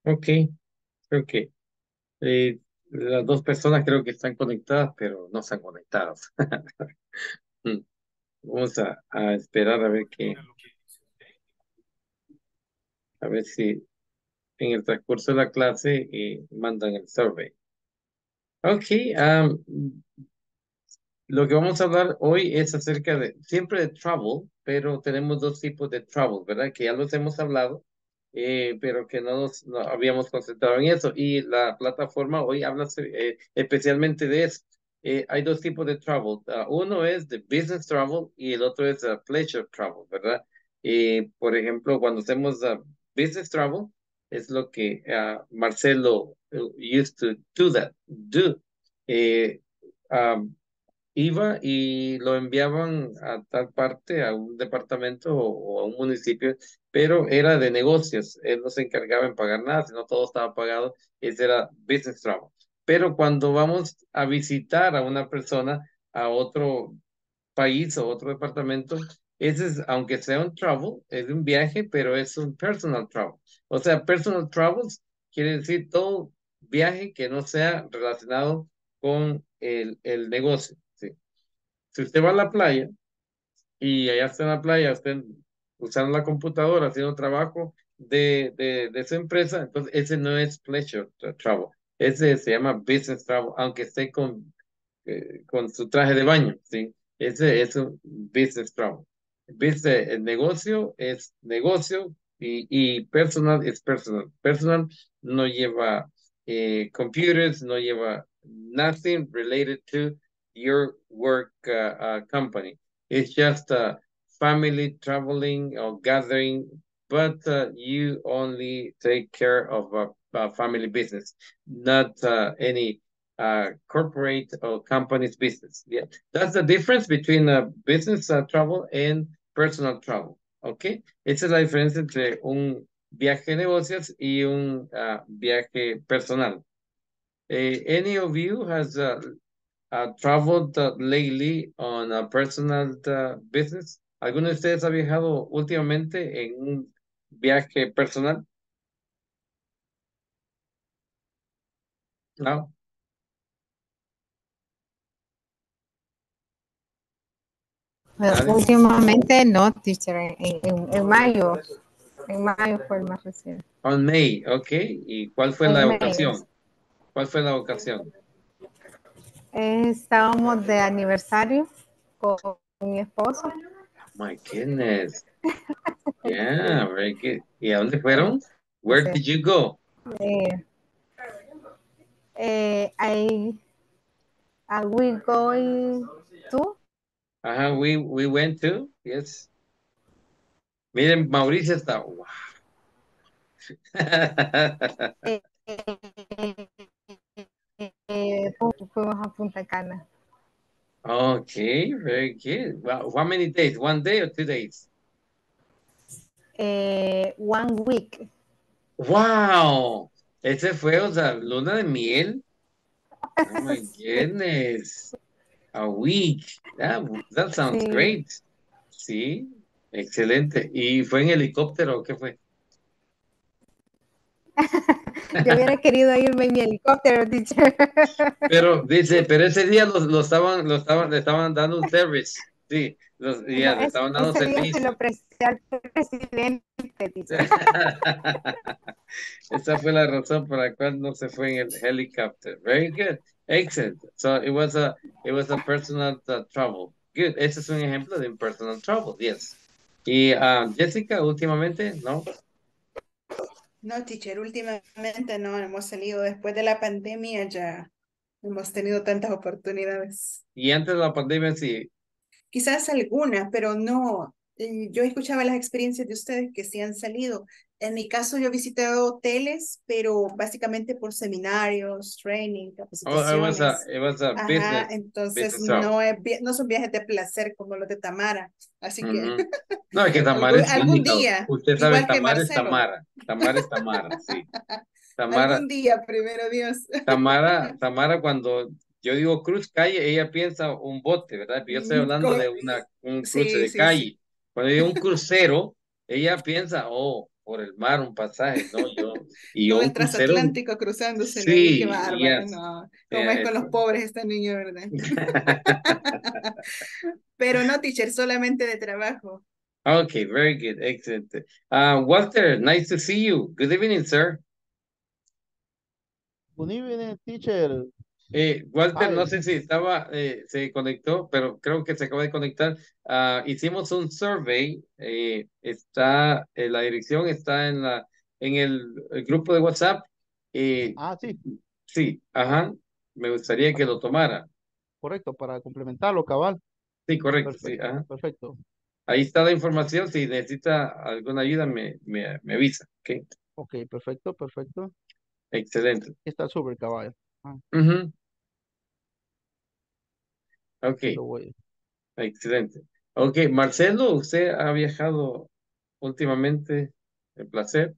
Ok, creo que eh, las dos personas creo que están conectadas, pero no están conectadas. Mm, Vamos a, a esperar a ver qué, a ver si en el transcurso de la clase eh, mandan el survey. Ok, am, lo que vamos a hablar hoy es acerca de, siempre de travel, pero tenemos dos tipos de travel, ¿verdad? Que ya los hemos hablado, eh, pero que no nos no habíamos concentrado en eso. Y la plataforma hoy habla eh, especialmente de eso. Eh, hay dos tipos de travel. Ah, uno es de business travel y el otro es uh, pleasure travel, ¿verdad? Eh, por ejemplo, cuando hacemos uh, business travel, es lo que ah, Marcelo uh, used to do that, do. Eh, um, Iba y lo enviaban a tal parte, a un departamento o, o a un municipio, pero era de negocios. Él no se encargaba en pagar nada, sino todo estaba pagado. Ese era business travel. Pero cuando vamos a visitar a una persona a otro país o otro departamento, ese es, aunque sea un travel, es un viaje, pero es un personal travel. O sea, personal travels quiere decir todo viaje que no sea relacionado con el, el negocio. ¿Sí? Si usted va a la playa y allá está en la playa, usted usando la computadora, haciendo trabajo de, de, de su empresa, entonces ese no es pleasure tra- travel. Ese se llama business travel, aunque esté con eh, con su traje de baño, ¿sí? Ese es un business travel. Business, el negocio es negocio y, y personal es personal. Personal no lleva eh, computers, no lleva nothing related to your work uh, uh, company. It's just a family traveling or gathering, but uh, you only take care of a, a family business, not uh, any uh, corporate or company's business. Yeah, that's the difference between uh, business uh, travel and personal travel. Okay, esa es la diferencia entre un viaje de negocios y un uh, viaje personal. Eh, any of you has uh, uh, traveled uh, lately on a personal uh, business? ¿Alguno de ustedes ha viajado últimamente en un viaje personal? No. Bueno, Nadie. últimamente no, teacher, en, en, en mayo, en mayo fue el más reciente. On May, ok. ¿Y cuál fue la En mayo. ocasión? ¿Cuál fue la ocasión? Eh, estábamos de aniversario con mi esposo. My goodness. Yeah, very good. ¿Y a dónde fueron? Where Sí. did you go? Eh, eh, I, are we going to? Ajá, we, we went to, yes. Miren, Mauricio está, wow. Eh, eh, eh, fu- fuimos a Punta Cana. Okay, very good. Well, how many days? One day or two days? Eh, one week. Wow. Ese fue, o sea, luna de miel. Oh my goodness. A week. That, that sounds Sí. great. Sí, excelente. ¿Y fue en helicóptero o qué fue? Yo hubiera querido irme en mi helicóptero, teacher. Pero dice, pero ese día lo, lo estaban, lo estaban, le estaban dando un service. Sí, los, ya, No, le es- estaban dando ese día se servicio. lo presté al presidente, teacher. Esa fue la razón por la cual no se fue en el helicóptero. Very good. Excellent. So it was a, it was a personal uh, travel. Good. Ese es un ejemplo de un personal travel. Yes. Y uh, Jessica, últimamente, ¿no? No, teacher, últimamente no hemos salido después de la pandemia, ya hemos tenido tantas oportunidades. Y antes de la pandemia, sí. Quizás algunas, pero no. eh, Yo escuchaba las experiencias de ustedes que sí han salido. En mi caso, yo he visitado hoteles, pero básicamente por seminarios, training, Oh, it was a, capacitaciones. it was a Ajá, business, entonces business travel. no, es, vi- no son viajes de placer como los de Tamara. Así que Ujú. No, es que Tamara algún, es algún única. día, Usted sabe, igual que Tamara es Marcelo, Tamara. Tamara es Tamara, sí. Tamara, algún día, primero Dios. Tamara, Tamara, cuando yo digo cruz calle, ella piensa un bote, ¿verdad? Yo estoy Mm, hablando de co- una, un cruce Sí, de sí, sí. calle. Cuando digo un crucero, ella piensa, oh, por el mar, un pasaje. No, yo, y Todo un el crucero, transatlántico cruzándosele ahí, qué sí, bárbaro, yes, no. ¿Cómo es yeah, con los eso. pobres esta niña, verdad? Pero no, teacher, solamente de trabajo. Okay, very good, excellent. Uh, Walter, nice to see you. Good evening, sir. Good evening, teacher. Eh, Walter, no Hi. sé si estaba, eh, se conectó, pero creo que se acaba de conectar. Ah, hicimos un survey, eh, está, eh, la dirección está en la, en el, el grupo de WhatsApp. Eh, Ah, sí, sí, ajá, me gustaría que ah, lo tomara. correcto, para complementarlo, cabal. Sí, correcto, sí, Perfecto, ajá. perfecto. Ahí está la información, si necesita alguna ayuda, me, me, me avisa, ¿ok? Ok, perfecto, perfecto. Excelente. Está súper caballo. Ah, Ujú, ok, aquí lo voy. excelente. Ok, Marcelo, ¿usted ha viajado últimamente? El placer.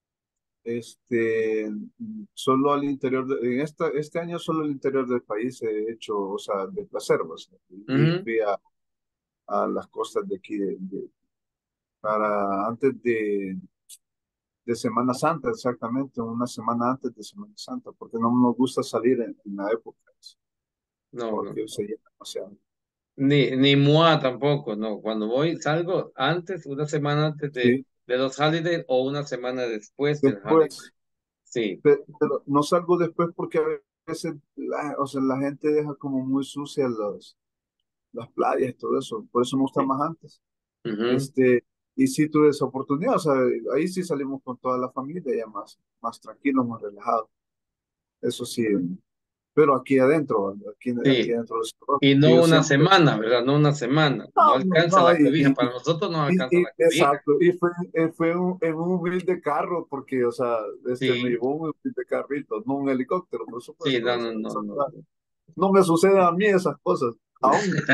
Este, solo al interior, de, en esta, este año solo al interior del país he hecho, o sea, de placer, o sea, y Ujú, fui a, a las costas de aquí, de, de- para antes de, de Semana Santa, exactamente, una semana antes de Semana Santa, porque no nos gusta salir en, en la época, no, no. porque se llena demasiado. Ni, ni moi tampoco, no. Cuando voy, salgo antes, una semana antes de, Sí, de los holidays o una semana después del holiday. después, Sí, pe- pero no salgo después porque a veces, la, o sea, la gente deja como muy sucias los, las playas y todo eso, por eso me gusta sí. más antes. Ujú, Este, y sí tuve esa oportunidad, o sea, ahí sí salimos con toda la familia, ya más, más tranquilos, más relajados. Eso sí, pero aquí adentro, aquí, aquí sí. adentro del cerro, Y que no yo una siempre, semana, ¿verdad? No una semana. No no, no, alcanza no, la y, cobija. y, Para nosotros no y- alcanza y- la cobija. exacto, y fue, eh, fue un- en un humilde carro, porque, o sea, este, me Sí, llevó un humilde carrito, no un helicóptero, por sí, supuesto, no, o no, sea, no, eso no. no, no me sucede a mí esas cosas, aún.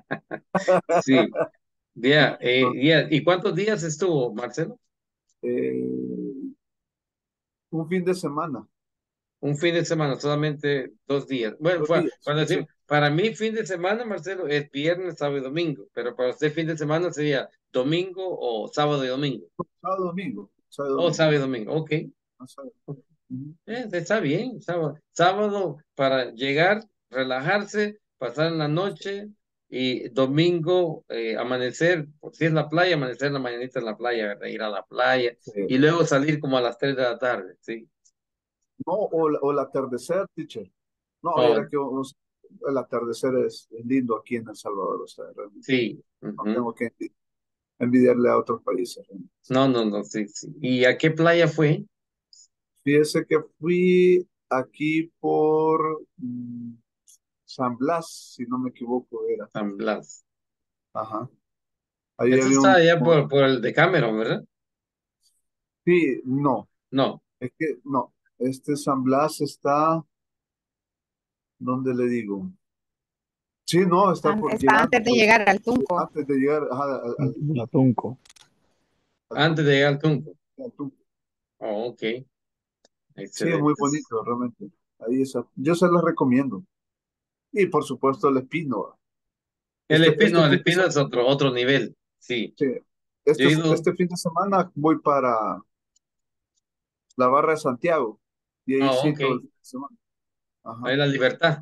Sí, ya, eh, No, ya. ¿Y cuántos días estuvo, Marcelo? eh, un fin de semana, Un fin de semana, solamente dos días. Bueno, dos fue, días, cuando decimos, sí, para mí fin de semana, Marcelo, es viernes, sábado y domingo, pero para usted fin de semana sería domingo o sábado y domingo. sábado, domingo, sábado, O domingo. sábado y domingo, ok. No sábado. Ujú. Eh, está bien, sábado. Sábado para llegar, relajarse, pasar la noche y domingo eh, amanecer, por si es la playa, amanecer la mañanita en la playa, ¿verdad? Ir a la playa Sí. y luego salir como a las tres de la tarde, ¿sí? No, o, la- o el atardecer, teacher. No, Oh, era que o- el atardecer es, es lindo aquí en El Salvador, o sea, realmente. sí. No Ujú. tengo que envi- envidiarle a otros países, realmente. No, no, no, sí, sí. ¿Y a qué playa fue? Fíjese que fui aquí por mm, San Blas, si no me equivoco, era. San Blas. Ajá. Ahí Eso había está un... allá un- por, por el de Cameron, ¿verdad? Sí, no, No. es que no. Este San Blas está, ¿dónde le digo? Sí, no, está An- por Está llegando, antes de llegar al sí, Tunco. antes de llegar ajá, al, al, Atunco. al Antes Tunco, de llegar al Tunco. al Tunco. Oh, ok. Sí, es muy Excelente. bonito, realmente. Ahí esa, yo se los recomiendo. Y por supuesto el Espino. El Este, Espino, este el fin de Espino semana, es otro, otro nivel. Sí. Yo este, he ido este fin de semana voy para la Barra de Santiago. Y ahí oh, sí ok. todo el fin de semana. Ajá. Ahí la Libertad.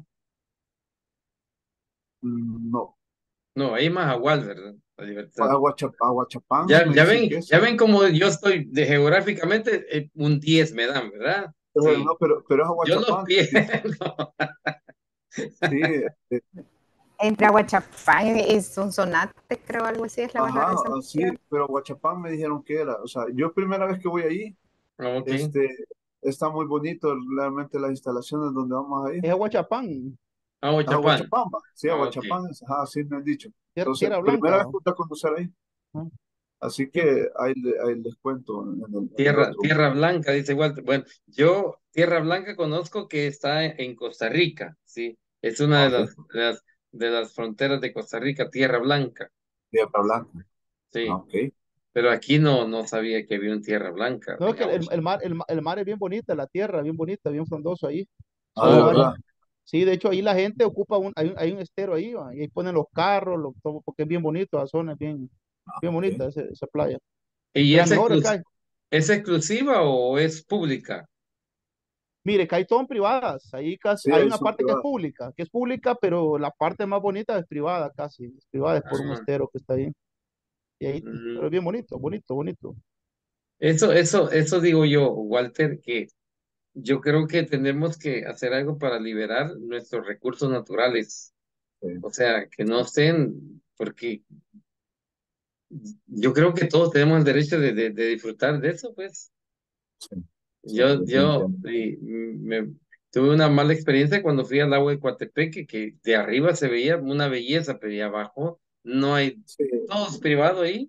Mm, no. No, ahí más Agual, ¿verdad? La Libertad. Aguachap- Aguachapán Ya, me ya dicen ven, que es. ya ven cómo yo estoy de geográficamente, eh, un diez me dan, ¿verdad? Pero, Sí. no, pero, pero es Yo los Aguachapán. pierdo. Sí, eh, Entre Aguachapán es un sonate, creo, algo así, es la barra ajá, de ah, sí, Santiago. pero Aguachapán me dijeron que era. O sea, yo primera vez que voy ahí, Ok. este, está muy bonito realmente las instalaciones donde vamos a ir. Es Aguachapán, A Aguachapán. Aguachapán, va. Sí, Ah, ok. Aguachapán, es- ajá, sí me han dicho. Tier- Entonces, Tierra primera vez Blanca. que voy a conocer ahí. Ah, Así yo- que ahí, le- ahí les cuento en el, en el Tierra, otro. Tierra Blanca, dice Walter. Bueno, yo Tierra Blanca conozco que está en Costa Rica, sí. Es una de Ok, las, de las, de las fronteras de Costa Rica, Tierra Blanca, Tierra Blanca. Ah, sí. ok. Pero aquí no, no sabía que había un Tierra Blanca No, es en que el, Aguas. el mar, el, ma- el mar es bien bonita, la tierra bien bonita, bien frondoso ahí. Ah, Son de Oh, lugares. verdad. Sí, de hecho ahí la gente ocupa un, hay un, hay un estero ahí, va, y ahí ponen los carros, lo- todo, porque es bien bonito, la zona es bien, Ah, bien ok. bonita esa, esa playa. y De las ese mejores que cruz, hay. ¿Es exclusiva o es pública? Mire, que hay todo en privadas. Ahí casi, Sí, hay ahí una son parte que es privadas. pública, que es pública, pero la parte más bonita es privada casi. Es privada, es por un Ajá. estero que está ahí. Y ahí, pero es Mm, bien bonito, bonito, bonito. Eso, eso, eso digo yo, Walter, que yo creo que tenemos que hacer algo para liberar nuestros recursos naturales. Sí, O sea, que no estén, porque yo creo que todos tenemos el derecho de, de, de disfrutar de eso, pues. sí, sí, Yo, yo definitivamente. y, me, tuve una mala experiencia cuando fui al lago de Coatepeque, que de arriba se veía una belleza, pero de abajo no hay, Sí, todo es privado ahí,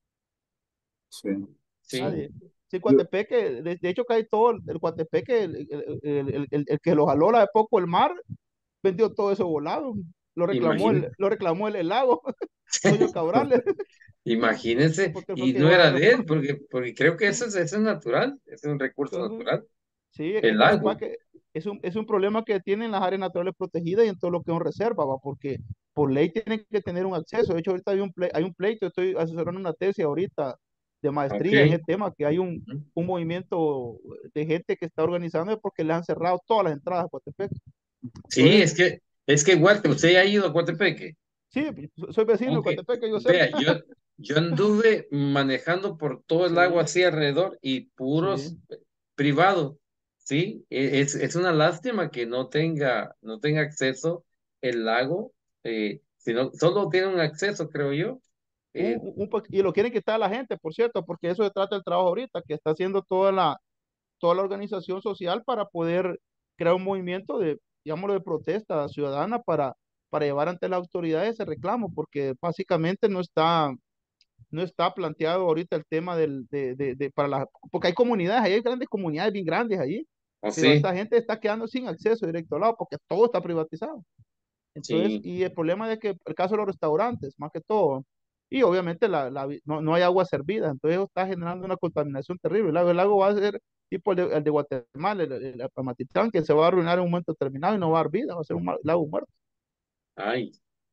sí, sí. sí, Nadie. Sí, Yo, Coatepeque, de, de hecho que hay todo, el, el Coatepeque, el, el, el, el- el- el que lo jaló la de poco el mar, vendió todo eso volado. Lo reclamó el, imagínense, lo reclamó el, el lago, Toño Cabral, imagínense, porque fue y que no llegó al era de él, aeropuerto. porque, porque creo que eso es, eso es natural, es un recurso Entonces, natural, sí, es el que lo que pasa lago, es que es un, es un problema que tienen las áreas naturales protegidas y en todo lo que es reserva, ¿va? Porque por ley tienen que tener un acceso. De hecho, ahorita hay un, ple- hay un pleito, estoy asesorando una tesis ahorita de ok. maestría en ese tema, que hay un, un movimiento de gente que está organizando porque le han cerrado todas las entradas a Coatepec. Sí, Entonces, es que, es que Walter, usted ha ido a Coatepeque. sí, soy vecino de Ok, Coatepec, yo vea, cerca. yo, yo anduve manejando por todo el lago Sí, así alrededor y puros sí. privados, ¿sí? E- Es, es una lástima que no tenga, no tenga acceso el lago, eh, sino solo tiene un acceso, creo yo. Un- Eh, un- un po- y lo quieren quitar a la gente, por cierto, porque eso se trata el trabajo ahorita, que está haciendo toda la, toda la organización social para poder crear un movimiento de, digámoslo, de protesta ciudadana para, para llevar ante las autoridades ese reclamo, porque básicamente no está, no está planteado ahorita el tema del, de, de, de- para la, porque hay comunidades, ahí hay grandes comunidades bien grandes ahí, ¿o pero sí? esta gente está quedando sin acceso directo al lado porque todo está privatizado. Entonces, Sí. y el problema es que el caso de los restaurantes, más que todo, y obviamente la, la vi- no, no hay agua servida, entonces eso está generando una contaminación terrible. El lago, el lago va a ser tipo el de, el de Guatemala, el, el, el Amatitlán, que se va a arruinar en un momento determinado y no va a dar vida, va a ser un ma- lago muerto. Ay,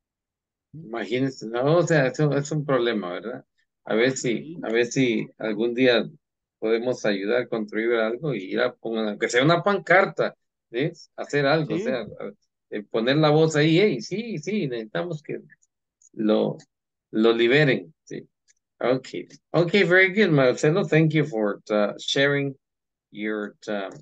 imagínense, no, o sea, eso es un problema, ¿verdad? A ver si, Sí, a ver si algún día podemos ayudar a construir algo y ir a poner, aunque sea una pancarta, ¿ves? Hacer algo, o sí, sea, a- eh, poner la voz ahí, hey, sí, sí, necesitamos que lo, lo liberen, sí. Okay, okay, very good, Marcelo. Thank you for uh, sharing your um,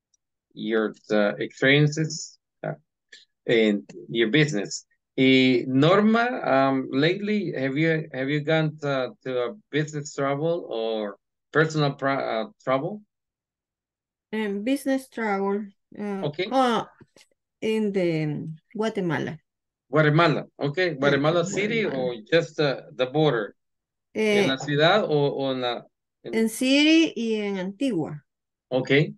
your uh, experiences. Uh, in your business. Eh, Norma, um, lately, have you have you gone to, to a business travel or personal pra uh, travel? En business travel, uh, Okay, oh, in the Guatemala. Guatemala. Okay, Sí, Guatemala City or Guatemala. just uh, the border? ¿En la Eh, ciudad o, o en la? en En, Siri y en Antigua. okay,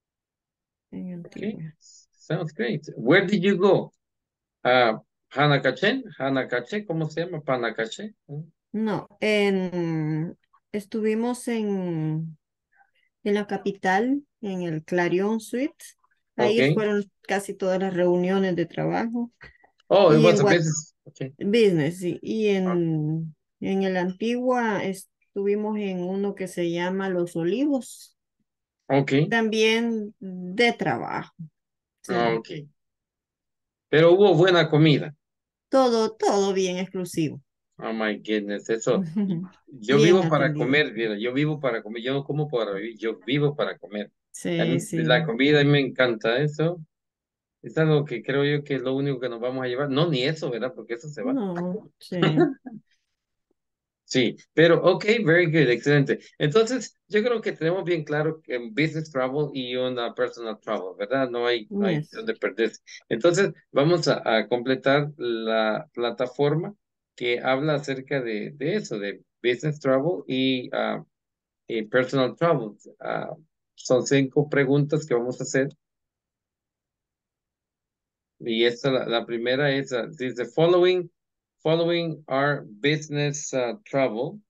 En okay, Antigua. sounds great. Where did you go? Uh, Hanacache, Hanacache, ¿cómo se llama? Panacache. No, en, estuvimos en, en la capital, en el Clarion Suite. Ahí Okay. fueron casi todas las reuniones de trabajo. Oh, it Y was en a Guat business. Okay. Business, sí. Y Ah, en, en el Antigua estuvimos en uno que se llama Los Olivos, okay. también de trabajo. Sí. Okay. Pero hubo buena comida. Todo, todo bien exclusivo. Oh my goodness, eso. Yo Bien vivo para atendido. comer, mira, yo vivo para comer, yo no como para vivir, yo vivo para comer. A Sí, mí la sí. comida a mí me encanta eso. Es algo que creo yo que es lo único que nos vamos a llevar. No, ni eso, ¿verdad? Porque eso se va. No, sí. Sí, pero ok, very good, excelente. Entonces, yo creo que tenemos bien claro que un business travel y una personal travel, ¿verdad? No hay, no hay Yes. donde perderse. Entonces, vamos a, a completar la plataforma que habla acerca de, de eso, de business travel y, ah, y personal travel. Ah, son cinco preguntas que vamos a hacer. Y esta, la, la primera es, ah, dice, following, following our business ah, travel.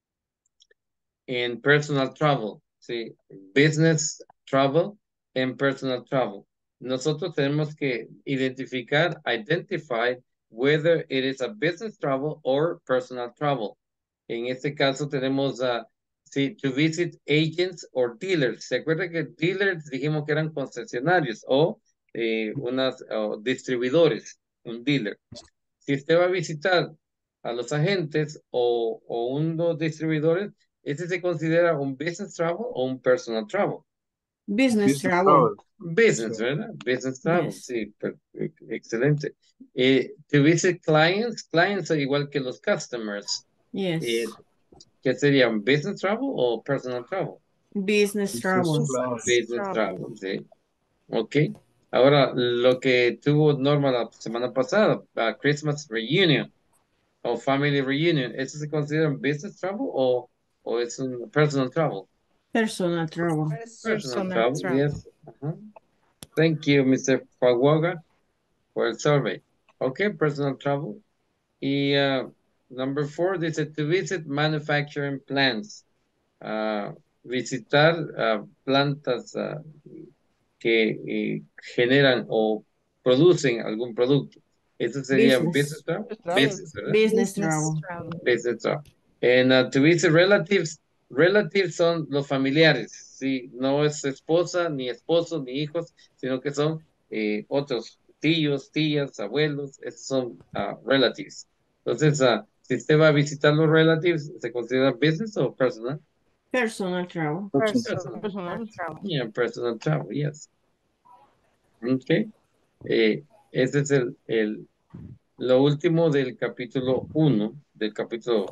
En personal travel, sí, business travel and personal travel. Nosotros tenemos que identificar, identify whether it is a business travel or personal travel. En este caso tenemos uh, Sí, to visit agents or dealers. ¿Se acuerda que dealers dijimos que eran concesionarios o eh, unas o distribuidores, un dealer? Si usted va a visitar a los agentes o, o unos distribuidores, ¿ese se considera un business travel o un personal travel? Business Business travel. travel. Business, ¿verdad? Business travel, Yes. sí, per- e- excelente. Eh, to visit clients, clients son igual que los customers. Eh, Yes. ¿qué serían? ¿Business travel o personal travel? Business Business travel. travel. Business travel, sí. Ok. Ahora, lo que tuvo Norma la semana pasada, uh, Christmas reunion o family reunion, ¿eso se considera un business travel o, o es un personal travel? Personal travel. Personal Personal travel, travel. yes. Ajá. Thank you, mister Faguaga, for the survey. Okay, personal travel. Y uh, number four dice to visit manufacturing plants. Uh, visitar uh, plantas uh, que eh, generan o producen algún producto. Eso sería business Business. travel. Business travel. Business, ¿verdad? Business Business travel. travel. Business travel. And uh, to visit relatives, relatives son los familiares, sí, no es esposa, ni esposo, ni hijos, sino que son eh, otros tíos, tías, abuelos, esos son uh, relatives. Entonces, uh, si usted va a visitar los relatives, ¿se considera business o personal? Personal travel. Personal Personal. travel. Yeah, personal travel, yes. Okay. Eh, ese es el, el, lo último del capítulo uno, del capítulo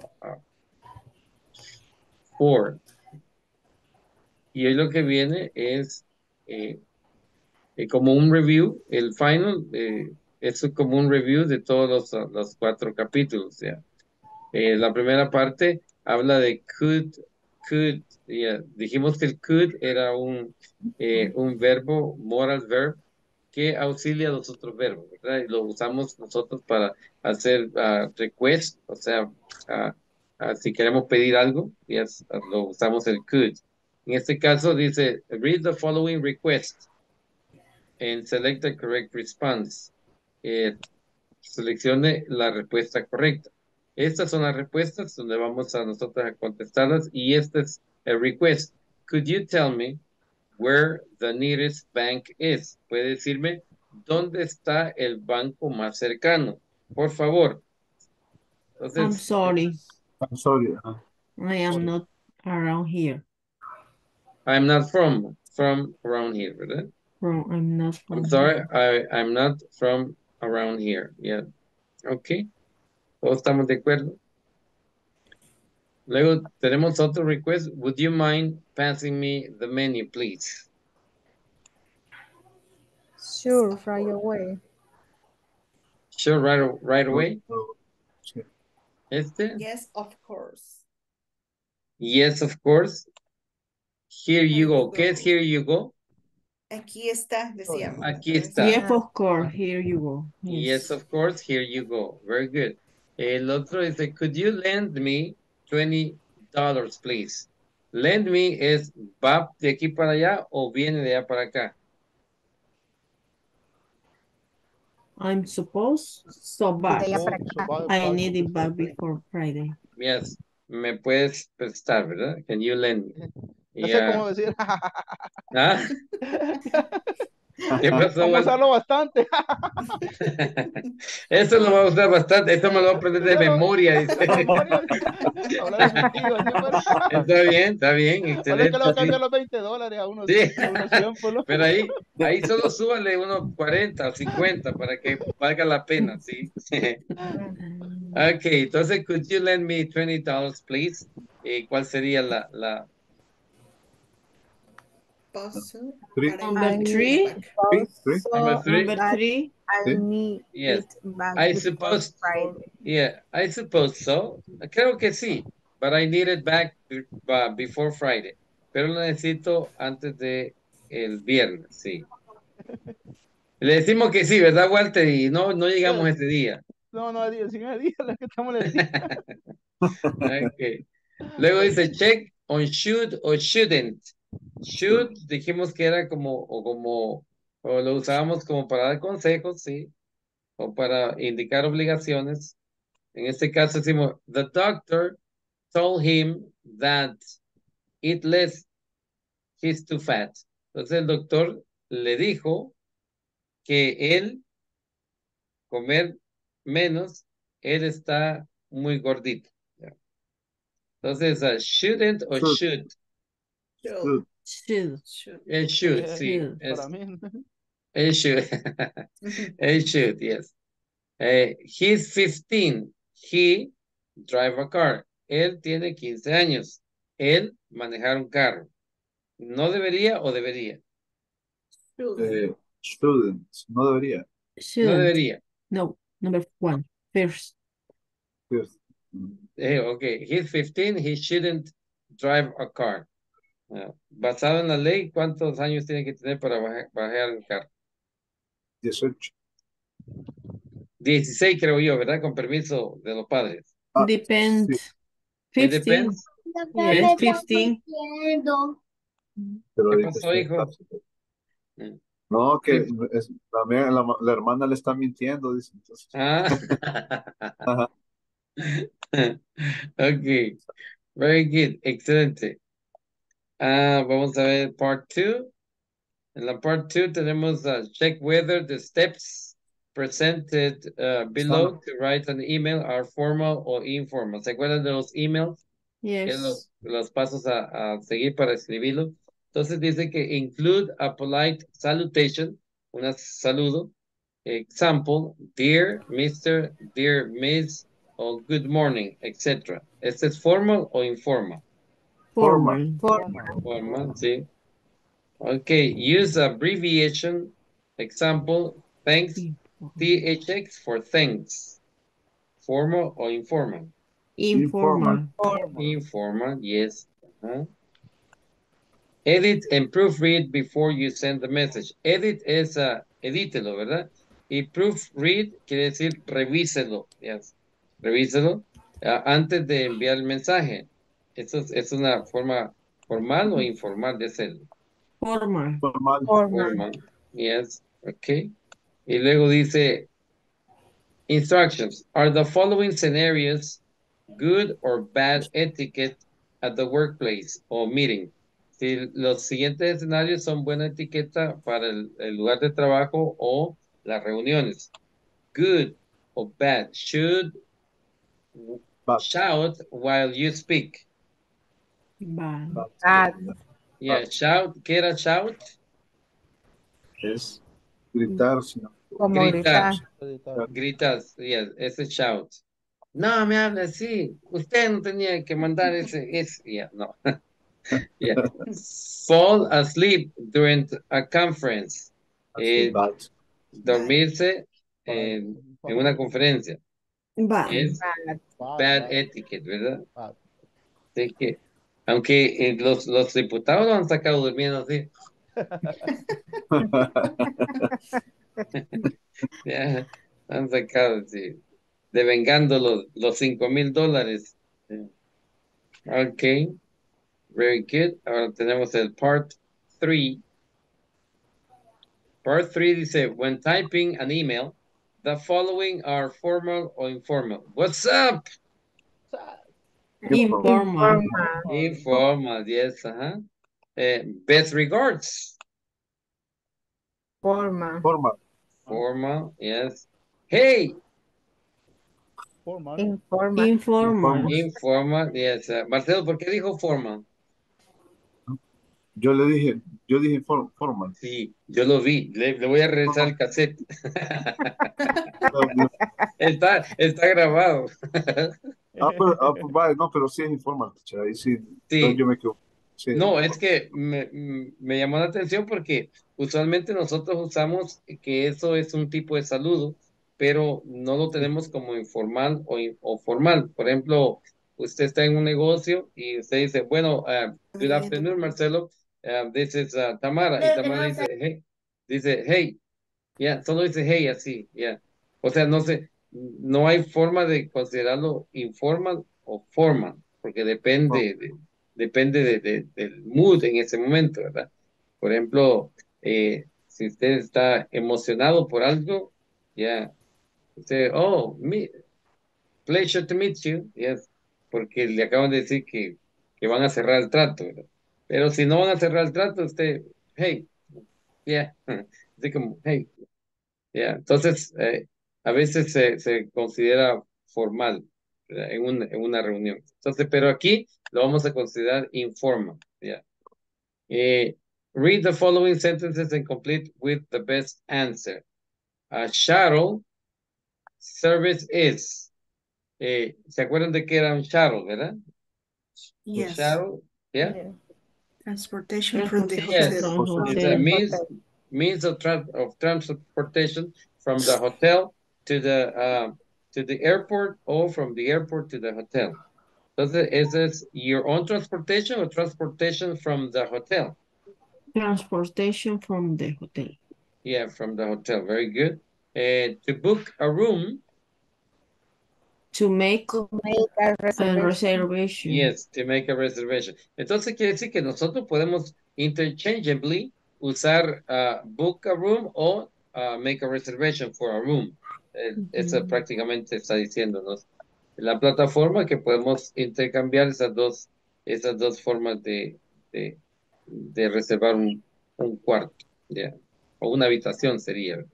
cuatro. Y hoy lo que viene es eh, eh, como un review, el final eh, es como un review de todos los, los cuatro capítulos. ¿Ya? Eh, la primera parte habla de could, could, ya, dijimos que el could era un, eh, un verbo, moral verb, que auxilia a los otros verbos, ¿verdad? Y lo usamos nosotros para hacer uh, request, o sea, uh, uh, si queremos pedir algo, yes, uh, lo usamos el could. En este caso dice, read the following request and select the correct response. Eh, seleccione la respuesta correcta. Estas son las respuestas donde vamos a nosotros a contestarlas y este es el request. Could you tell me where the nearest bank is? Puede decirme dónde está el banco más cercano. Por favor. I'm Entonces, sorry. I'm sorry. uh, I am not around here. I'm not from, from around here, ¿verdad? From, I'm not from I'm sorry, here. I, I'm not from around here. Yeah. Ok. Todos estamos de acuerdo. Luego tenemos otro request. Would you mind passing me the menu, please? Sure, right away. Sure, right, right away. sí. Este? Yes, of course. Yes, of course. Here you Here go. you ¿Qué es go. here you go? Aquí está, decíamos. Aquí ¿verdad? está. Yes, of course. Here you go. Yes, Yes. of course. Here you go. Very good. El otro dice, could you lend me twenty dollars, please? Lend me es, ¿va de aquí para allá o viene de allá para acá? I'm supposed so De back. allá So, para so acá. va- I va need it back before Friday. before Friday. Yes, me puedes prestar, ¿verdad? Can you lend me? Ya sé Yeah. cómo decir. ¿Ah? ¿Qué pasó, Vamos a Walter? usarlo bastante. Eso lo va a usar bastante. Esto me lo voy a aprender de Ya lo- memoria, de dice. memoria. Hablar de mi tío. así fuera. Está bien, está bien, Parece que excelente. le va a así. cambiar los veinte dólares a unos, Sí, a unos cien, pues, ¿no? pero ahí, ahí solo súbale unos cuarenta o cincuenta para que valga la pena, ¿sí? Ok, entonces, could you lend me twenty dollars, please? Eh, ¿cuál sería la, la, Paso Three. para Number enviarle three. back. Three, three. number So three? Number that three. I Sí. need Yes. it back I before suppose, Friday. yeah, I suppose so. Creo que sí, but I need it back be- uh, before Friday. Pero lo necesito antes de el viernes, sí. Le decimos que sí, ¿verdad, Walter? Y no, no llegamos ese día. No, no, diez, sin día, la que estamos en el día. Okay. Luego dice check on should or shouldn't. Should, dijimos que era como, o como, o lo usábamos como para dar consejos, sí, o para indicar obligaciones. En este caso decimos, the doctor told him that eat less, he's too fat. Entonces el doctor le dijo que él comer menos, él está muy gordito. Entonces, uh, shouldn't o should. Should. Should. Should. It should, Eh, sí. Should. Es, Para mí. it should. It should, yes. Eh, he's fifteen. He drive a car. Él tiene quince años. Él manejar un carro. ¿No debería o debería? Eh, shouldn't, no debería. No Shouldn't. debería. No. Number one. First. Yes. Eh, okay, he's fifteen. He shouldn't drive a car. Ah, basado en la ley, ¿cuántos años tiene que tener para baja- bajar un carro? dieciocho. dieciséis creo yo, ¿verdad? Con permiso de los padres. Ah, Depends. sí, It fifteen. depends. Yes, fifteen. pero ¿Qué ahorita pasó, está en hijo? clase. Mm. No, que Sí. es- la, mía- la, la hermana le está mintiendo, dice. Entonces, Ah. ajá. Okay. Very good. Excelente. Ah, vamos a ver part two. En la part two tenemos uh, check whether the steps presented uh, below to write an email are formal or informal. ¿Se acuerdan de los emails? Que es los, Yes. los pasos a, a seguir para escribirlo. Entonces dice que include a polite salutation, un saludo. Example, dear mister, dear miss, o good morning, etcétera. ¿Este es formal o informal? Formal. Formal. Formal, sí. Okay, use abbreviation. Example, thanks, T H X for thanks. Formal or informal? Informal. Informal, yes. Uh-huh. Edit and proofread before you send the message. Edit es uh, edítelo, ¿verdad? Y proofread quiere decir revíselo, yes. Revíselo uh, antes de enviar el mensaje. Eso es, es una forma formal o informal de hacerlo. Formal. Formal. Formal, yes, okay. Y luego dice, instructions. Are the following scenarios good or bad etiquette at the workplace or meeting? Si los siguientes escenarios son buena etiqueta para el, el lugar de trabajo o las reuniones. Good or bad. Should Bad. shout while you speak. Bad. Bad. Yeah, shout. ¿Qué era shout? Es gritar, sino Como Gritar. gritar. Gritas, yes, ese shout. No, me habla así. Usted no tenía que mandar ese, ese, yeah, no. Yeah. Fall asleep during a conference. Eh, bad. dormirse en, en una conferencia. Bad. Es Bad. bad etiquette, ¿verdad? Bad. Así que, aunque eh, los, los diputados lo han sacado durmiendo así. Ya, han sacado, sí, devengando los, los cinco mil dólares. Ok, very good. Ahora tenemos el part three. Part three dice, when typing an email, the following are formal or informal. What's up? Informal. Informal, yes, uh-huh. Eh, best regards. Formal. Formal. Formal, yes. Hey, Formal. Informal. Informal. informal, yes. Uh, Marcelo, ¿por qué dijo formal? Yo le dije, yo dije for- formal. Sí, yo lo vi. Le, le voy a regresar el cassette. Está, está grabado. Ah, pero, ah, pues, vale, no, pero sí es informal, teacher, ahí sí, Sí. entonces yo me equivoco. Sí, No, es que me, me llamó la atención porque usualmente nosotros usamos que eso es un tipo de saludo, pero no lo tenemos como informal o, in- o formal. Por ejemplo, usted está en un negocio y usted dice, bueno, uh, good afternoon, Marcelo. Uh, this is uh, Tamara. Y Tamara dice, hey, dice, hey, ya, solo dice hey así, ya. O sea, no sé, no hay forma de considerarlo informal o formal, porque depende, de- depende de- de- del mood en ese momento, ¿verdad? Por ejemplo, eh, si usted está emocionado por algo, ya, usted, oh, me, pleasure to meet you, yes, porque le acaban de decir que, que van a cerrar el trato, ¿verdad? Pero si no van a cerrar el trato, usted, hey, yeah, así como, hey, yeah. Entonces, eh, a veces se, se considera formal, ¿verdad? En, un- en una reunión. Entonces, pero aquí lo vamos a considerar informal, yeah. Eh, read the following sentences and complete with the best answer. A shuttle service is. Eh, ¿se acuerdan de que era un shuttle, verdad? Un Yes. shuttle, yeah. Yeah. Transportation from the Yes, hotel. From From it's the a hotel. means hotel. means of, tra of transportation from the hotel to the uh, to the airport or from the airport to the hotel. Entonces, ¿es es your own transportation or transportation from the hotel? Transportation from the hotel. Yeah, from the hotel. Very good. Uh, to book a room. To make To make a a reservation. reservation. Yes, to make a reservation. Entonces quiere decir que nosotros podemos interchangeably usar uh, book a room o uh, make a reservation for a room. Eh, Eso Ujú. prácticamente está diciéndonos la plataforma que podemos intercambiar esas dos, esas dos formas de, de, de reservar un, un cuarto, ya. O una habitación sería, ¿verdad?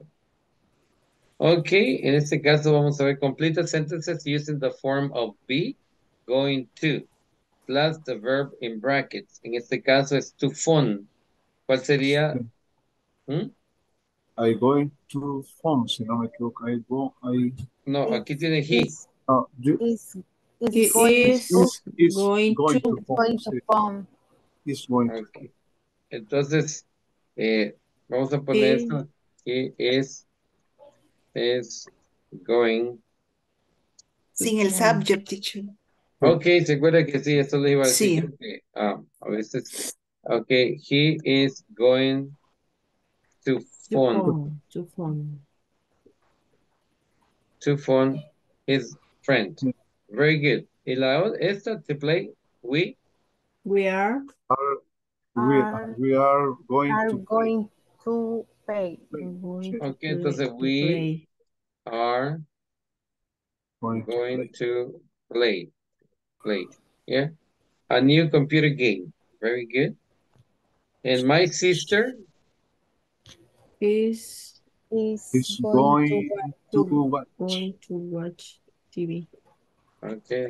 Ok, en este caso vamos a ver complete sentences using the form of be, going to, plus the verb in brackets. En este caso es to phone. ¿Cuál sería? ¿Mm? I going to phone, si no me equivoco. I go, I... No, aquí tiene he. Is, No, you- is, is He going is to, is, is going going to. to phone. going to Sí, phone. is going to. Ok. Entonces, eh, vamos a poner He esto. He is, is going. Sin el phone. subject, teacher. Ok, se acuerda que sí, eso le iba a decir Sí. yo que ah, a veces. Ok, he is going to To phone. phone. To phone. To phone his friend. Very good. Y la o- esta, to play, we. We are Are, we, Are, we are going are to play. going to pay. going Sí, to Ok, play. entonces To we play. are going to going play. to play. Play. Yeah. A new computer game. Very good. And my sister, Is Is Is going to going to to watch. going to watch T V. okay,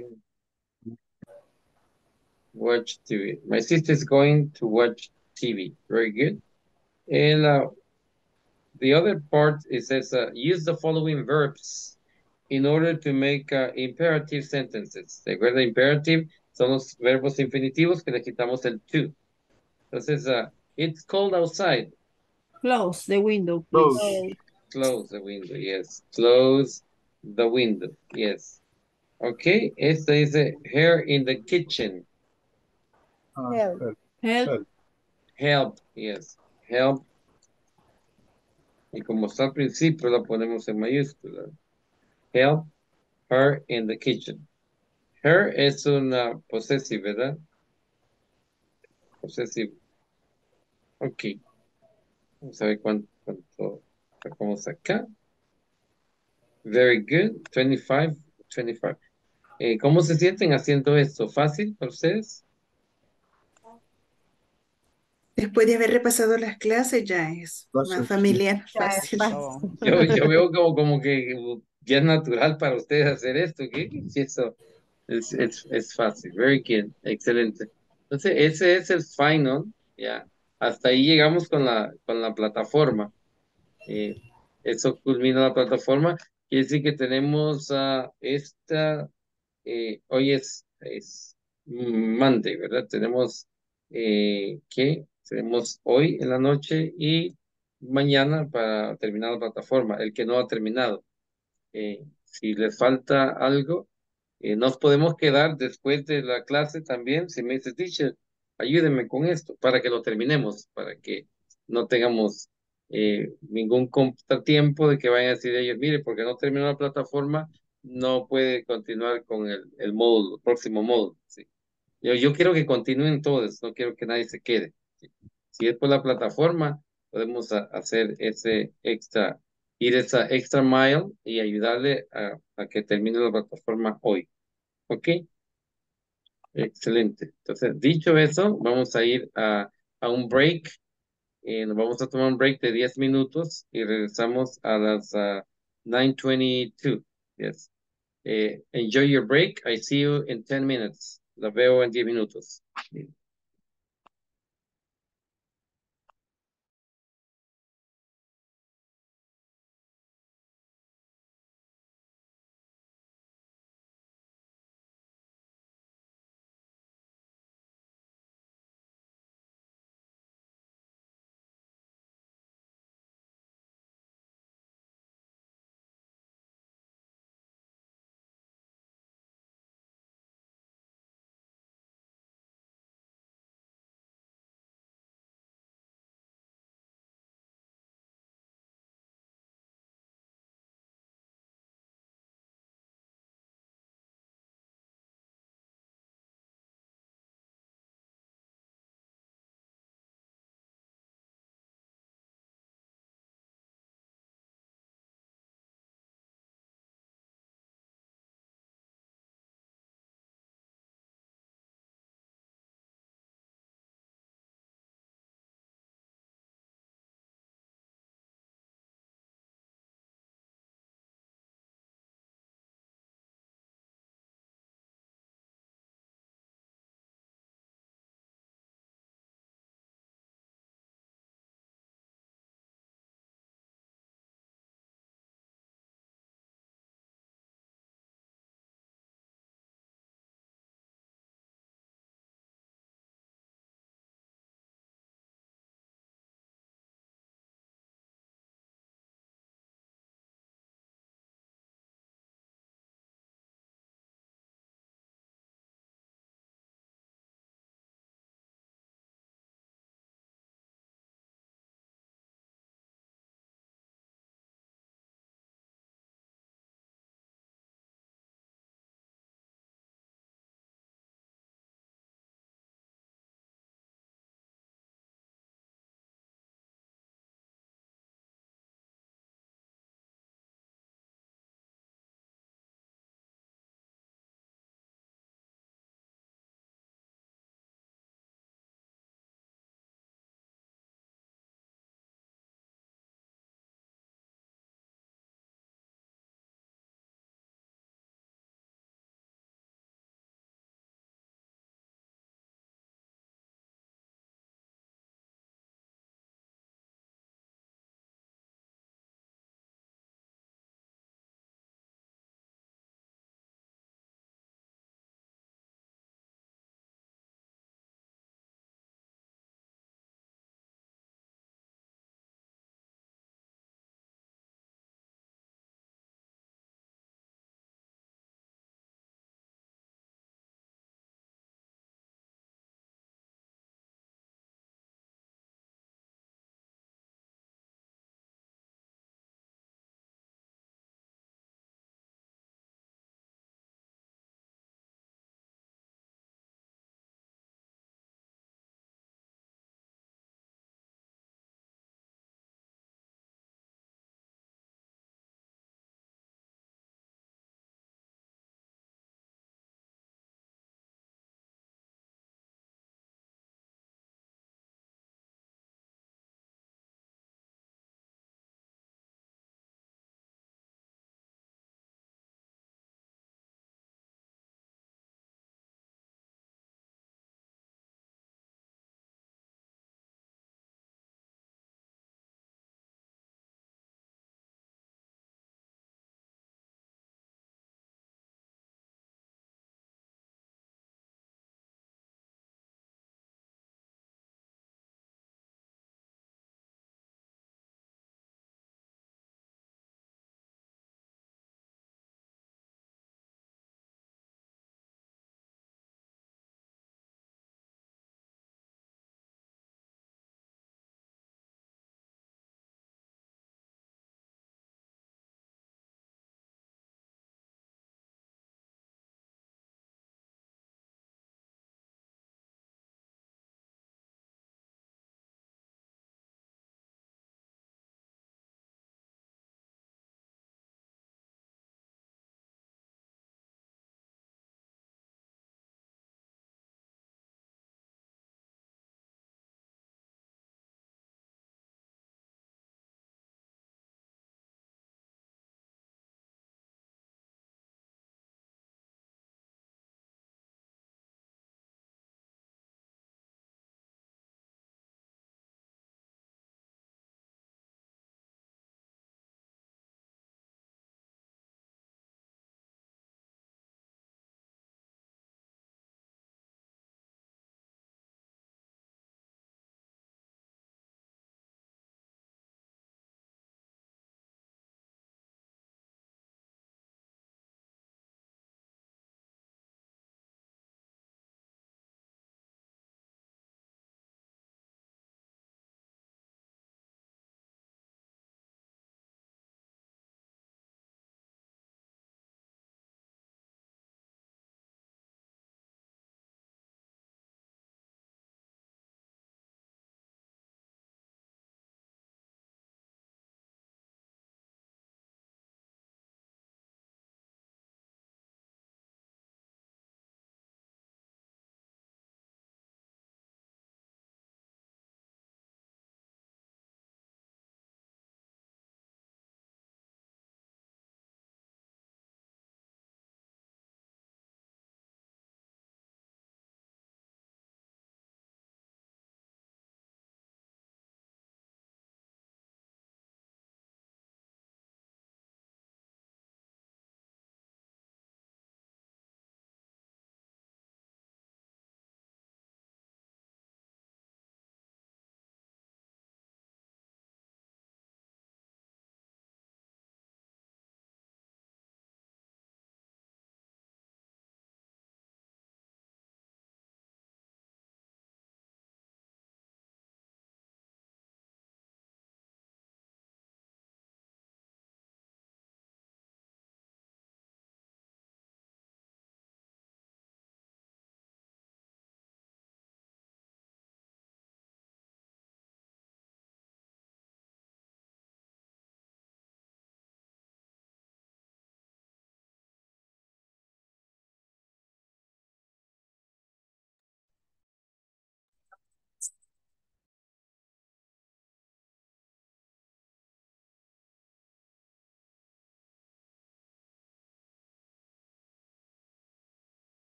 watch T V. My sister is going to watch T V. Very good. And uh, the other part is says uh, use the following verbs in order to make uh, imperative sentences. Recuerda, imperative son los verbos infinitivos que le quitamos el to. Entonces, uh, it's cold outside. Close the window, Close. please. Close the window, yes. Close the window, yes. Okay, esta dice hair in the kitchen. Ah, help. help. Help. Help. Help, yes. Help. Y como está al principio, la ponemos en mayúscula. Help her in the kitchen. Her es una possessive, ¿verdad? Possessive. Ok. Vamos a ver cuánto, cuánto sacamos acá. Very good. veinticinco, veinticinco. Eh, ¿cómo se sienten haciendo esto? ¿Fácil para ustedes? Después de haber repasado las clases ya es más Gracias. familiar, Ya es fácil. fácil. Yo, yo veo como, como que ya es natural para ustedes hacer esto. ¿Qué? Sí, eso es, es, es fácil. Very good. Excelente. Entonces, ese es el final. Ya. Hasta ahí llegamos con la, con la plataforma. Eh, eso culmina la plataforma. Quiere decir que tenemos ah, esta. eh, hoy es, es Monday, ¿verdad? Tenemos eh, ¿qué? Tenemos hoy en la noche y mañana para terminar la plataforma, el que no ha terminado. Eh, si les falta algo, eh, nos podemos quedar después de la clase también. Si me dice, teacher, ayúdenme con esto para que lo terminemos, para que no tengamos eh, ningún contratiempo de que vayan a decir ellos, mire, porque no terminó la plataforma, no puede continuar con el, el módulo, el próximo módulo. ¿Sí? Yo, yo quiero que continúen todos, no quiero que nadie se quede. ¿Sí? Si es por la plataforma, podemos a- hacer ese extra, ir esa extra mile y ayudarle a, a que termine la plataforma hoy. ¿Ok? Excelente. Entonces, dicho eso, vamos a ir a, a un break. Eh, nos vamos a tomar un break de diez minutos y regresamos a las uh, nine twenty-two. Yes. Eh, enjoy your break. I see you in ten minutes. La veo en diez minutos.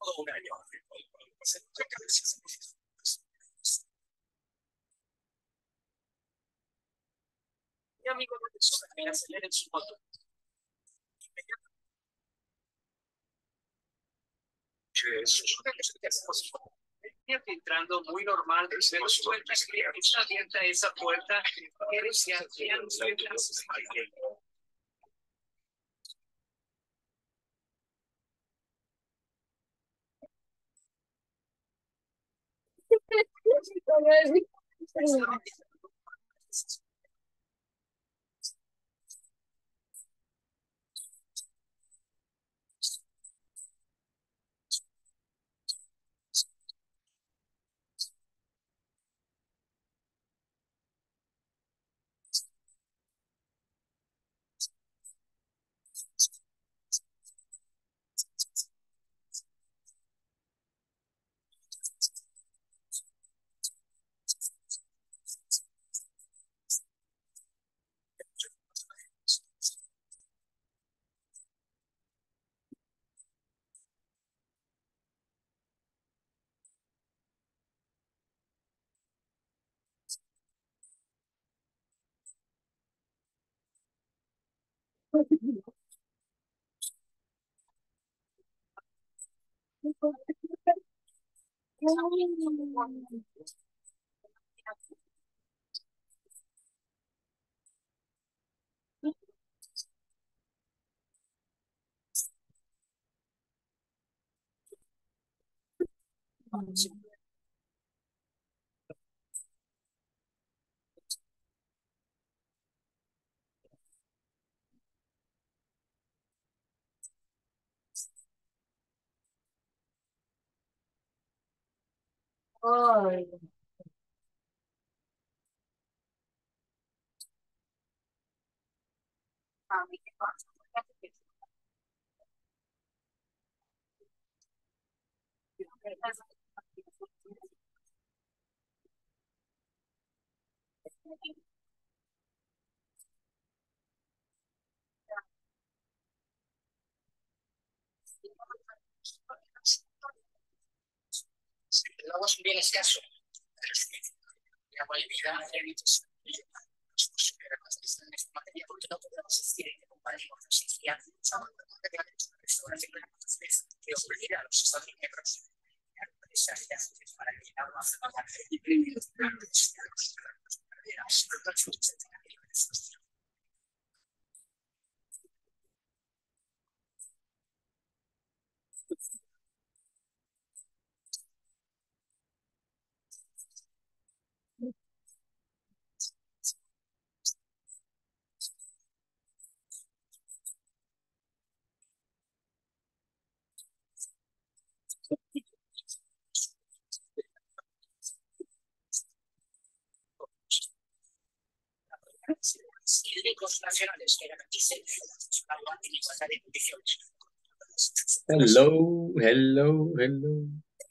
Hello, hello, hello.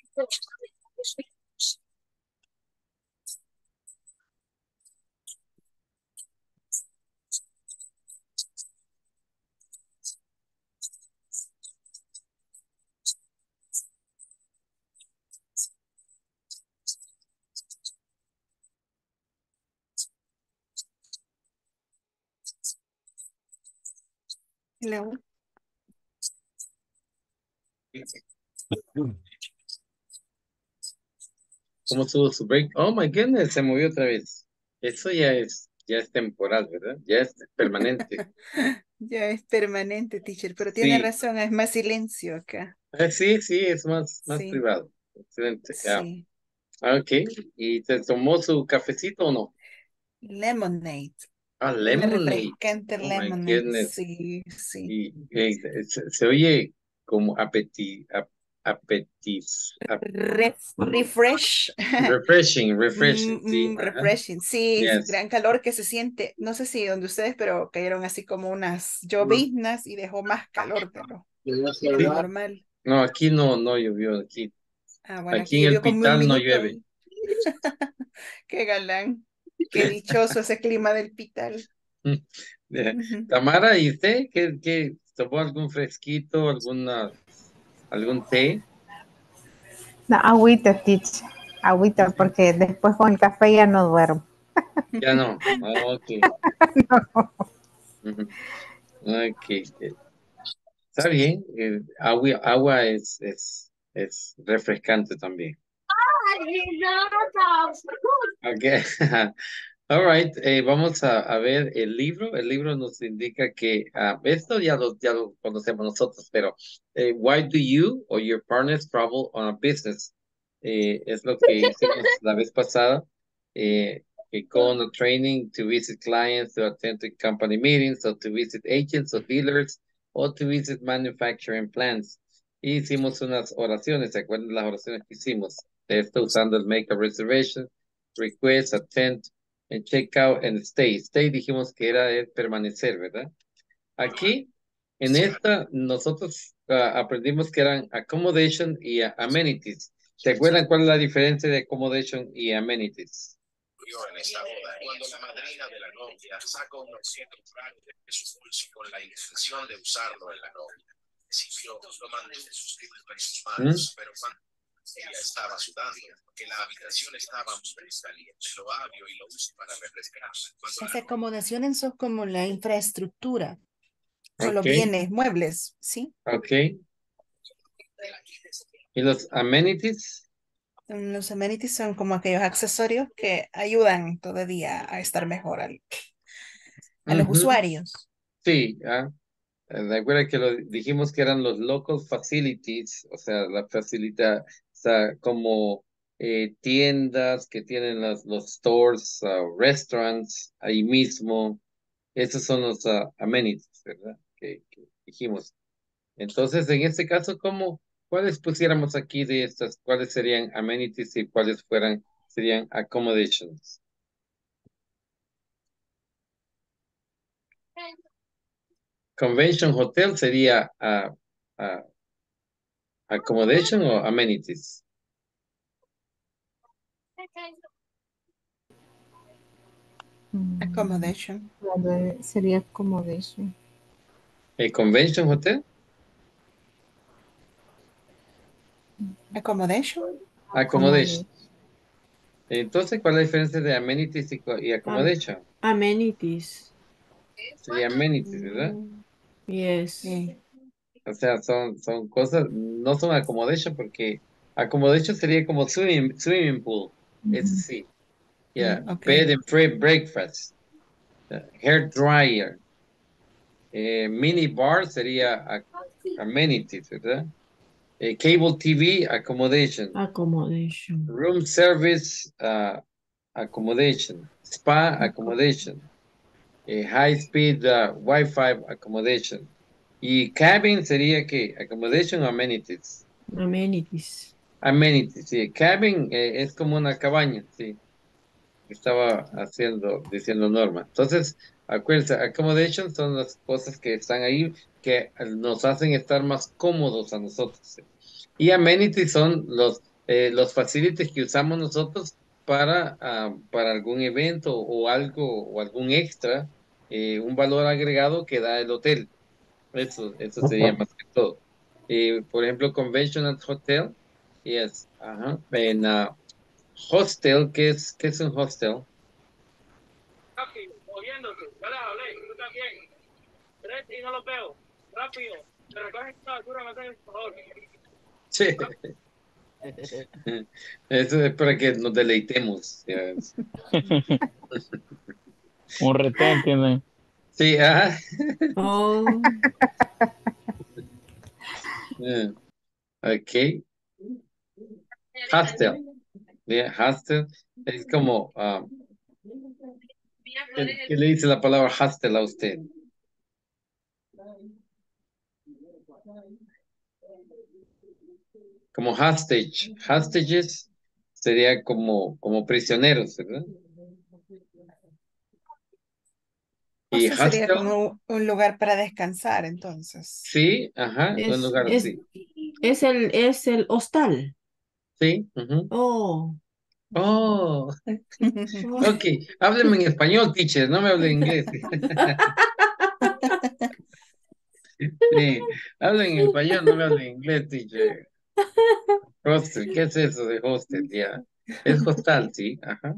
Hello. ¿Cómo estuvo su break? Oh my goodness, se movió otra vez. Eso ya es, ya es temporal, ¿verdad? Ya es permanente. Ya es permanente, teacher, pero tiene Sí, razón, es más silencio acá. ah, sí, sí, es más, más Sí, privado. Excelente, ya. sí. Ah, ok, ¿y te tomó su cafecito o no? Lemonade. Ah, Una lemonade. refrescante Oh my lemonade. goodness. Sí, sí. Y eh, se, se oye como apeti, ap- apetis, ap- Ref- refresh. refreshing, refreshing, sí, Mm, mm, ajá. refreshing. Sí, es Yes. gran calor que se siente. No sé si donde ustedes, pero cayeron así como unas lloviznas y dejó más calor de lo, de lo Sí. normal. No, aquí no, no llovió, aquí, Ah, bueno, aquí aquí en el llovió como un Pital no minuto llueve. y qué galán. Qué dichoso ese clima del Pital. Eh, Ujú. Tamara, ¿y usted qué, qué tomó algún fresquito, alguna, algún té? No, agüita, teacher. Agüita, porque después con el café ya no duermo. Ya no. Ah, ok. No. Ujú. Ok. eh, Está bien. eh, agua, agua es, es, es refrescante también. Okay. All right. eh, vamos a, a ver el libro. El libro nos indica que ah, esto ya lo, ya lo conocemos nosotros, pero eh, why do you or your partners travel on a business? Eh, es lo que hicimos la vez pasada. Eh, que go on a training to visit clients, to attend to company meetings, or to visit agents or dealers, or to visit manufacturing plants. Y hicimos unas oraciones. ¿Se acuerdan de las oraciones que hicimos? De esto usando el make a reservation, request, attend, and check out and stay. Stay dijimos que era el permanecer, ¿verdad? Aquí, en esta, nosotros ah, aprendimos que eran accommodation y ah, amenities. ¿Se acuerdan cuál es la diferencia de accommodation y amenities? En esta boda, cuando la madrina de la novia saca un objeto práctico de su bolso con la intención de usarlo en la novia. Al principio lo mantuvo suscrito en sus manos, pero cuando ella estaba sudando, porque la habitación estaba muy caliente, lo abrió y lo usó para refrescarla. Cuando Las la acomodaciones son como la infraestructura o los Ok, bienes, muebles, ¿sí? ok. ¿Y los amenities? Mm, Los amenities son como aquellos accesorios que ayudan todavía a estar mejor al- a los Ujú. usuarios. Sí, ah, eh, recuerda que lo dijimos que eran los local facilities, o sea, la facilita, o sea, como eh, tiendas que tienen las, los stores, ah, restaurants, ahí mismo. Esos son los ah, amenities, ¿verdad? Que, que dijimos. Entonces, en este caso, ¿cómo, cuáles pusiéramos aquí de estas? ¿Cuáles serían amenities y cuáles fueran, serían accommodations? Convention Hotel sería ah, ah, accommodation o amenities. Mm, Accommodation. claro, sería como de eso. ¿El Convention Hotel? Accommodation. Accommodation. Entonces, ¿cuál es la diferencia de amenities y, co- y Am- accommodation? amenities. Sería amenities, ¿verdad? Mm, Yes. Sí. O sea, son, son cosas, no son accommodation porque accommodation sería como swimming, swimming pool. Eso sí. Yeah. Mm, ok. Bed and pre- breakfast. Uh, hair dryer. Eh, mini bar sería a- amenities, ¿verdad? Eh, cable T V, accommodation. Accommodation. Room service, uh, accommodation. Spa, accommodation. Eh, high speed uh, Wi-Fi accommodation. Y cabin sería ¿qué? Accommodation o amenities. Amenities. Amenities, sí. Cabin eh, es como una cabaña, sí. Estaba haciendo, diciendo Norma. Entonces, acuérdense, accommodation son las cosas que están ahí que nos hacen estar más cómodos a nosotros. ¿Sí? Y amenities son los, eh, los facilities que usamos nosotros para, ah, para algún evento o algo, o algún extra, eh, un valor agregado que da el hotel. Eso, eso sería más que todo. Eh, por ejemplo, conventional hotel, yes, ajá, en ah, hostel, ¿qué es, qué es un hostel? Rápido, moviéndose. Ya les hablé, tú también. Tres y no los veo. Rápido. Me recogen esta basura, me hacen el favor. Sí. Eso es para que nos deleitemos. ya. Un retén tiene. Sí, ajá. Oh, Yeah. Ok. Hostel. Yeah, hostel. Es como, ah, ¿qué, qué le dice la palabra hostel a usted? Como hostage. Hostages sería como, como prisioneros, ¿verdad? Y Esto sería hostel, como un lugar para descansar, entonces. sí, ajá, un es, lugar es, así. es el, es el hostal. Sí, ujú. Oh, Oh, oh. ok. Hábleme en español, teacher, no me hable en inglés. Sí, hablen en español, no me hablen en inglés, teacher. Hostel, ¿qué es eso de hostel? Ya. Es hostal, sí. Ajá.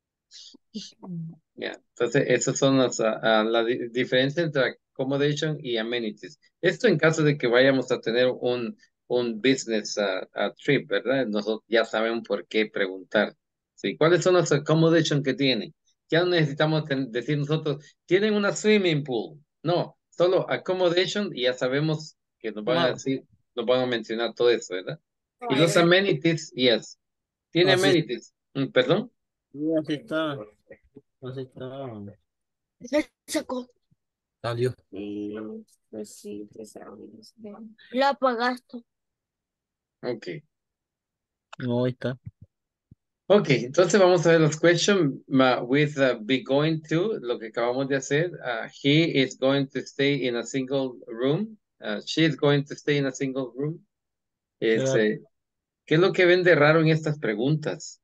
Ya. Entonces, esas son las, ah, ah, la di- diferencia entre accommodation y amenities. Esto en caso de que vayamos a tener un, un business ah, ah, trip, ¿verdad? Nosotros ya sabemos por qué preguntar. Sí. ¿Cuáles son las accommodation que tienen? Ya no necesitamos ten- decir nosotros, ¿tienen una swimming pool? No, solo accommodation y ya sabemos que nos van a Claro. decir, nos van a mencionar todo eso, ¿verdad? Y los Sí. amenities, yes. ¿Tiene Así, amenities? Mm, ¿Perdón? sí, así está. Así está. Se sacó. Salió. Sí, pues sí, te sabes. La apagaste. Ok. No, ahí está. Ok, entonces vamos a ver los questions ma- with uh, be going to, lo que acabamos de hacer. Uh, he is going to stay in a single room. Uh, she is going to stay in a single room. Es, Era- eh, ¿qué es lo que ven de raro en estas preguntas?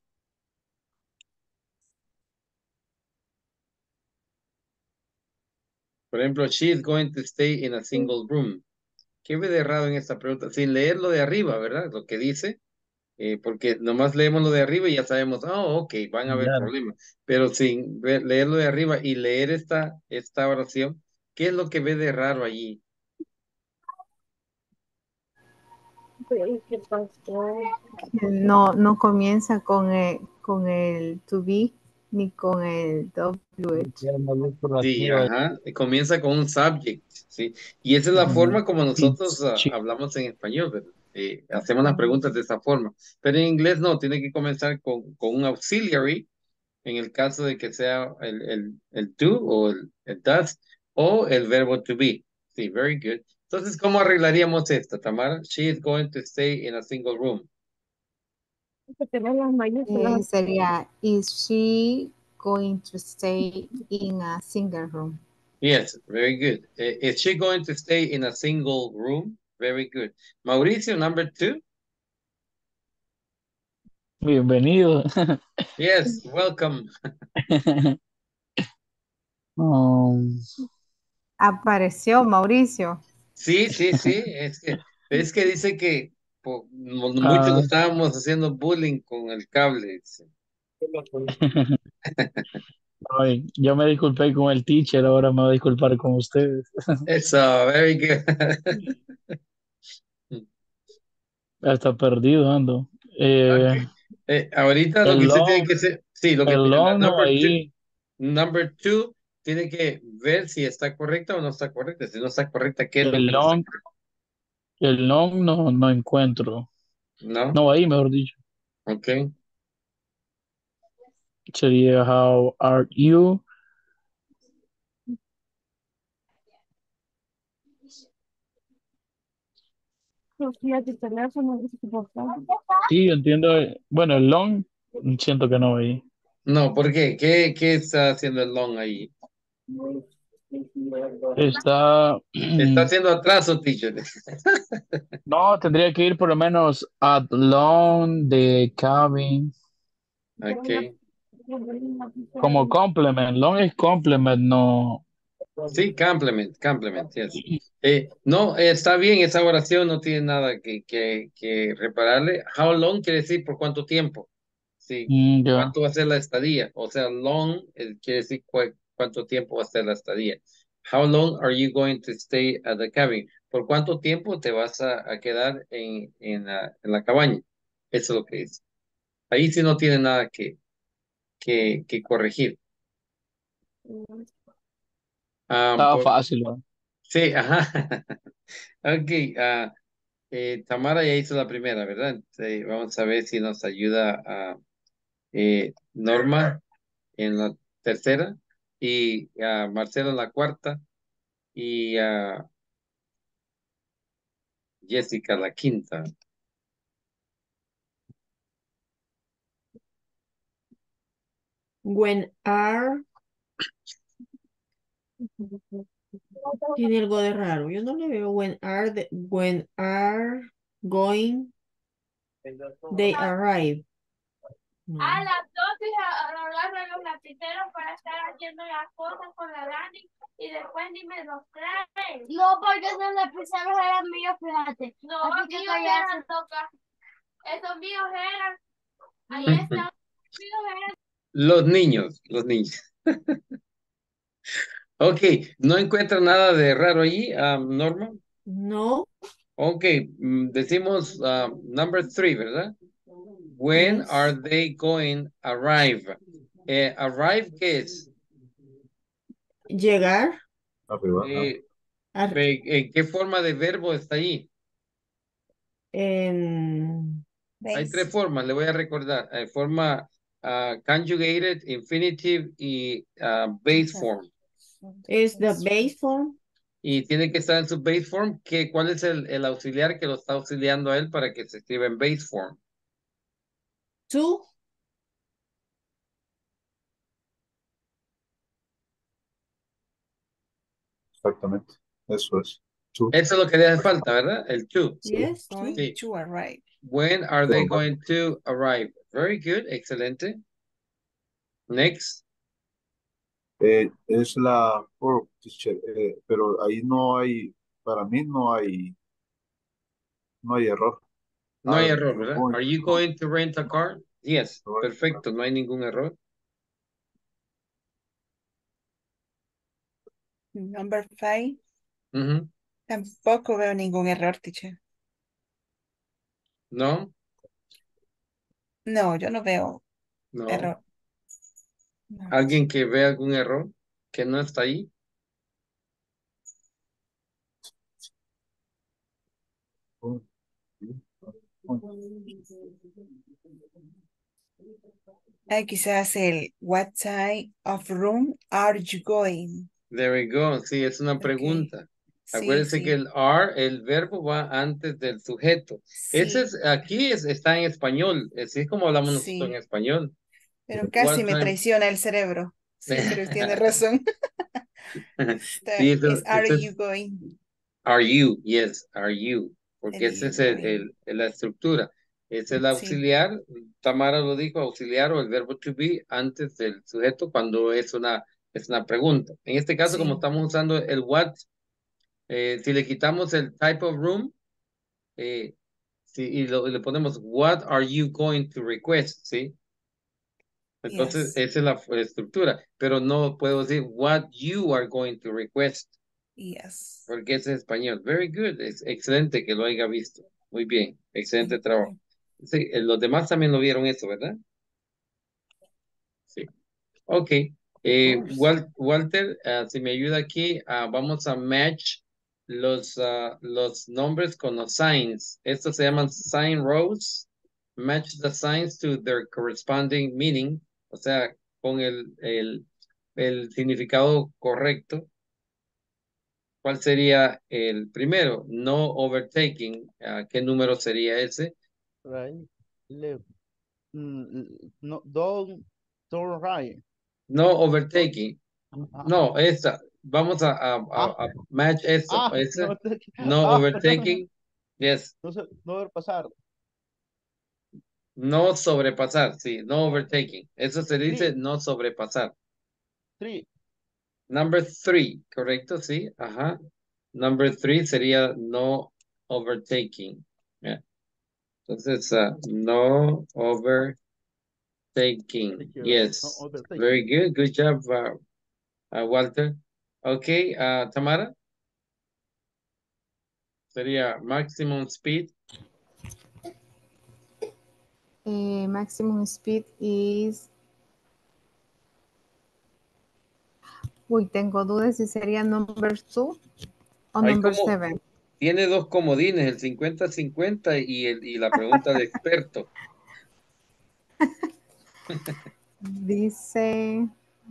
Por ejemplo, she is going to stay in a single room. ¿Qué ve de raro en esta pregunta? Sin leer lo de arriba, ¿verdad? Lo que dice. Eh, porque nomás leemos lo de arriba y ya sabemos, oh, ok, van a haber Claro. problemas, pero sin ver- leer lo de arriba y leer esta, esta oración, ¿qué es lo que ve de raro allí? ¿Qué pasó? No, no comienza con el, con el to be ni con el W H. Era una luz por Sí, arriba. ajá, y comienza con un subject, ¿sí? Y esa es la Ujú. forma como Sí, nosotros ah, sí. hablamos en español, ¿verdad? Eh, hacemos las preguntas de esa forma, pero en inglés no, tiene que comenzar con, con un auxiliary, en el caso de que sea el, el, el to o el, el does o el verbo to be. Sí, very good. Entonces, ¿cómo arreglaríamos esta, Tamara? She is going to stay in a single room. Que tenés las Eh, mayúsculas. sería, is she going to stay in a single room? Yes, very good. Eh, Is she going to stay in a single room? Very good. Mauricio, number two. Bienvenido. Yes, welcome. Um, Apareció Mauricio. Sí, sí, sí, es que, es que dice que po- mo- muchos ah, estábamos haciendo bullying con el cable. Dice. ay, yo me disculpé con el teacher, ahora me voy a disculpar con ustedes. Eso, very good. Hasta perdido ando. Eh, Okay. Eh, ahorita lo que el usted tiene long, que hacer, sí, lo que el la long no number two, ahí. number two tiene que ver si está correcta o no está correcta. Si no está correcta, ¿qué es lo El que no está long, correcto? el long no, no encuentro. ¿No? No ahí, mejor dicho. Ok. Sería how are you? Sofía, tu teléfono, por favor. Sí, entiendo. eh, Bueno, el long siento que no ahí. No, ¿por qué? ¿Qué, qué está haciendo el long ahí? Está, Está haciendo atraso, teacher. no, tendría que ir por lo menos at long de cabin Ok. como complement. Long es complement, no. Sí, complement, complement, yes. Eh, no, eh, está bien, esa oración no tiene nada que, que, que repararle. How long quiere decir por cuánto tiempo. Sí, Mm, ya. cuánto va a ser la estadía. O sea, long eh, quiere decir cua- cuánto tiempo va a ser la estadía. How long are you going to stay at the cabin? ¿Por cuánto tiempo te vas a, a quedar en, en, la, en la cabaña? Eso es lo que dice. Ahí sí no tiene nada que, que, que corregir. Ah, Estaba por- fácil, ¿no? sí, ajá. Ok, ah, eh, Tamara ya hizo la primera, ¿verdad? Sí, vamos a ver si nos ayuda a eh, Norma en la tercera y a Marcelo en la cuarta y a Jessica la quinta. When are tiene algo de raro. Yo no le veo when are the, when are going they arrive. No. A las doce agarran los lapiceros para estar haciendo las cosas con la Dani y después ni me los traen. No, porque esos lapiceros eran míos, fíjate. No, así que míos eran toca. Esos míos eran, ahí están, los míos eran. Los niños, los niños. Ok, ¿no encuentra nada de raro allí, um, Norma? No. Ok, mm, decimos uh, number three, ¿verdad? When Yes. are they going arrive? Eh, arrive, ¿qué es? Llegar. Eh, Ar- ve- ¿En qué forma de verbo está allí? en Hay tres formas, le voy a recordar. Hay forma uh, conjugated, infinitive y uh, base form. is the base form. Y tiene que estar en su base form. ¿Qué, ¿Cuál es el, el auxiliar que lo está auxiliando a él para que se escriba en base form? To. Exactamente. Eso es. To. Eso es lo que le hace falta, ¿verdad? El to. Yes. To. Going Sí. to arrive. When are they To. going to arrive? Very good, excelente. Next. Eh, es la verb, teacher, eh, pero ahí no hay, para mí no hay, no hay error. No hay Are error, you ¿verdad? going Are you to- going to rent a car? Yes, Right. perfecto, no hay ningún error. Number five. Ujú. Tampoco veo ningún error, teacher. No, No, yo no veo no. error. No. ¿Alguien que vea algún error que no está ahí? Ah, quizás el what type of room are you going? There we go. Sí, es una Ok. pregunta. Sí, Acuérdense sí. que el are, el verbo va antes del sujeto. Ese Sí, es, aquí es, está en español. Así es como hablamos nosotros en sí. español. Pero casi What me time? traiciona el cerebro. Sí, pero tiene razón. Está- Sí, eso, es are eso you es going? are you, yes, are you. Porque Are ese you es el, going? el- el- la estructura. Es el Sí, auxiliar. Tamara lo dijo, auxiliar o el verbo to be antes del sujeto cuando es una, es una pregunta. En este caso, como sí, estamos usando el what, eh, si le quitamos el type of room, eh, sí, y lo- le ponemos what are you going to request, ¿sí? Entonces, yes, esa es la, la estructura, pero no puedo decir what you are going to request, yes. porque es español. Very good, es excelente que lo haya visto. Muy bien, excelente Thank trabajo. you. Sí, eh, los demás también lo vieron eso, ¿verdad? Sí. Ok. Eh, course. Wal- Walter, ah, si me ayuda aquí, ah, vamos a match los, ah, los nombres con los signs. Estos se llaman sign rows. Match the signs to their corresponding meaning. O sea, con el, el, el significado correcto. ¿Cuál sería el primero? No overtaking. Ah, ¿qué número sería ese? Right. Left. Mm, no, don't, don't right. No overtaking. Ah, No, esta. Vamos a, a, a- ah, a match esto. ah, Ese. no, te- No ah, perdón, overtaking. Yes. no sé, no ver pasar. No sobrepasar. Sí, no overtaking. Eso se dice Three, no sobrepasar. three. Number three, correcto, sí. Ajá. Number three sería no overtaking. Yeah. Entonces, ah, no overtaking. Thank you. No Yes. overtaking. Very good. Good job, uh, uh, Walter. Okay, uh, Tamara. Sería maximum speed. Eh, maximum speed is. Uy, tengo dudas si sería number two o Hay number como, seven. tiene dos comodines, el cincuenta cincuenta y, el, y la pregunta de experto. Dice.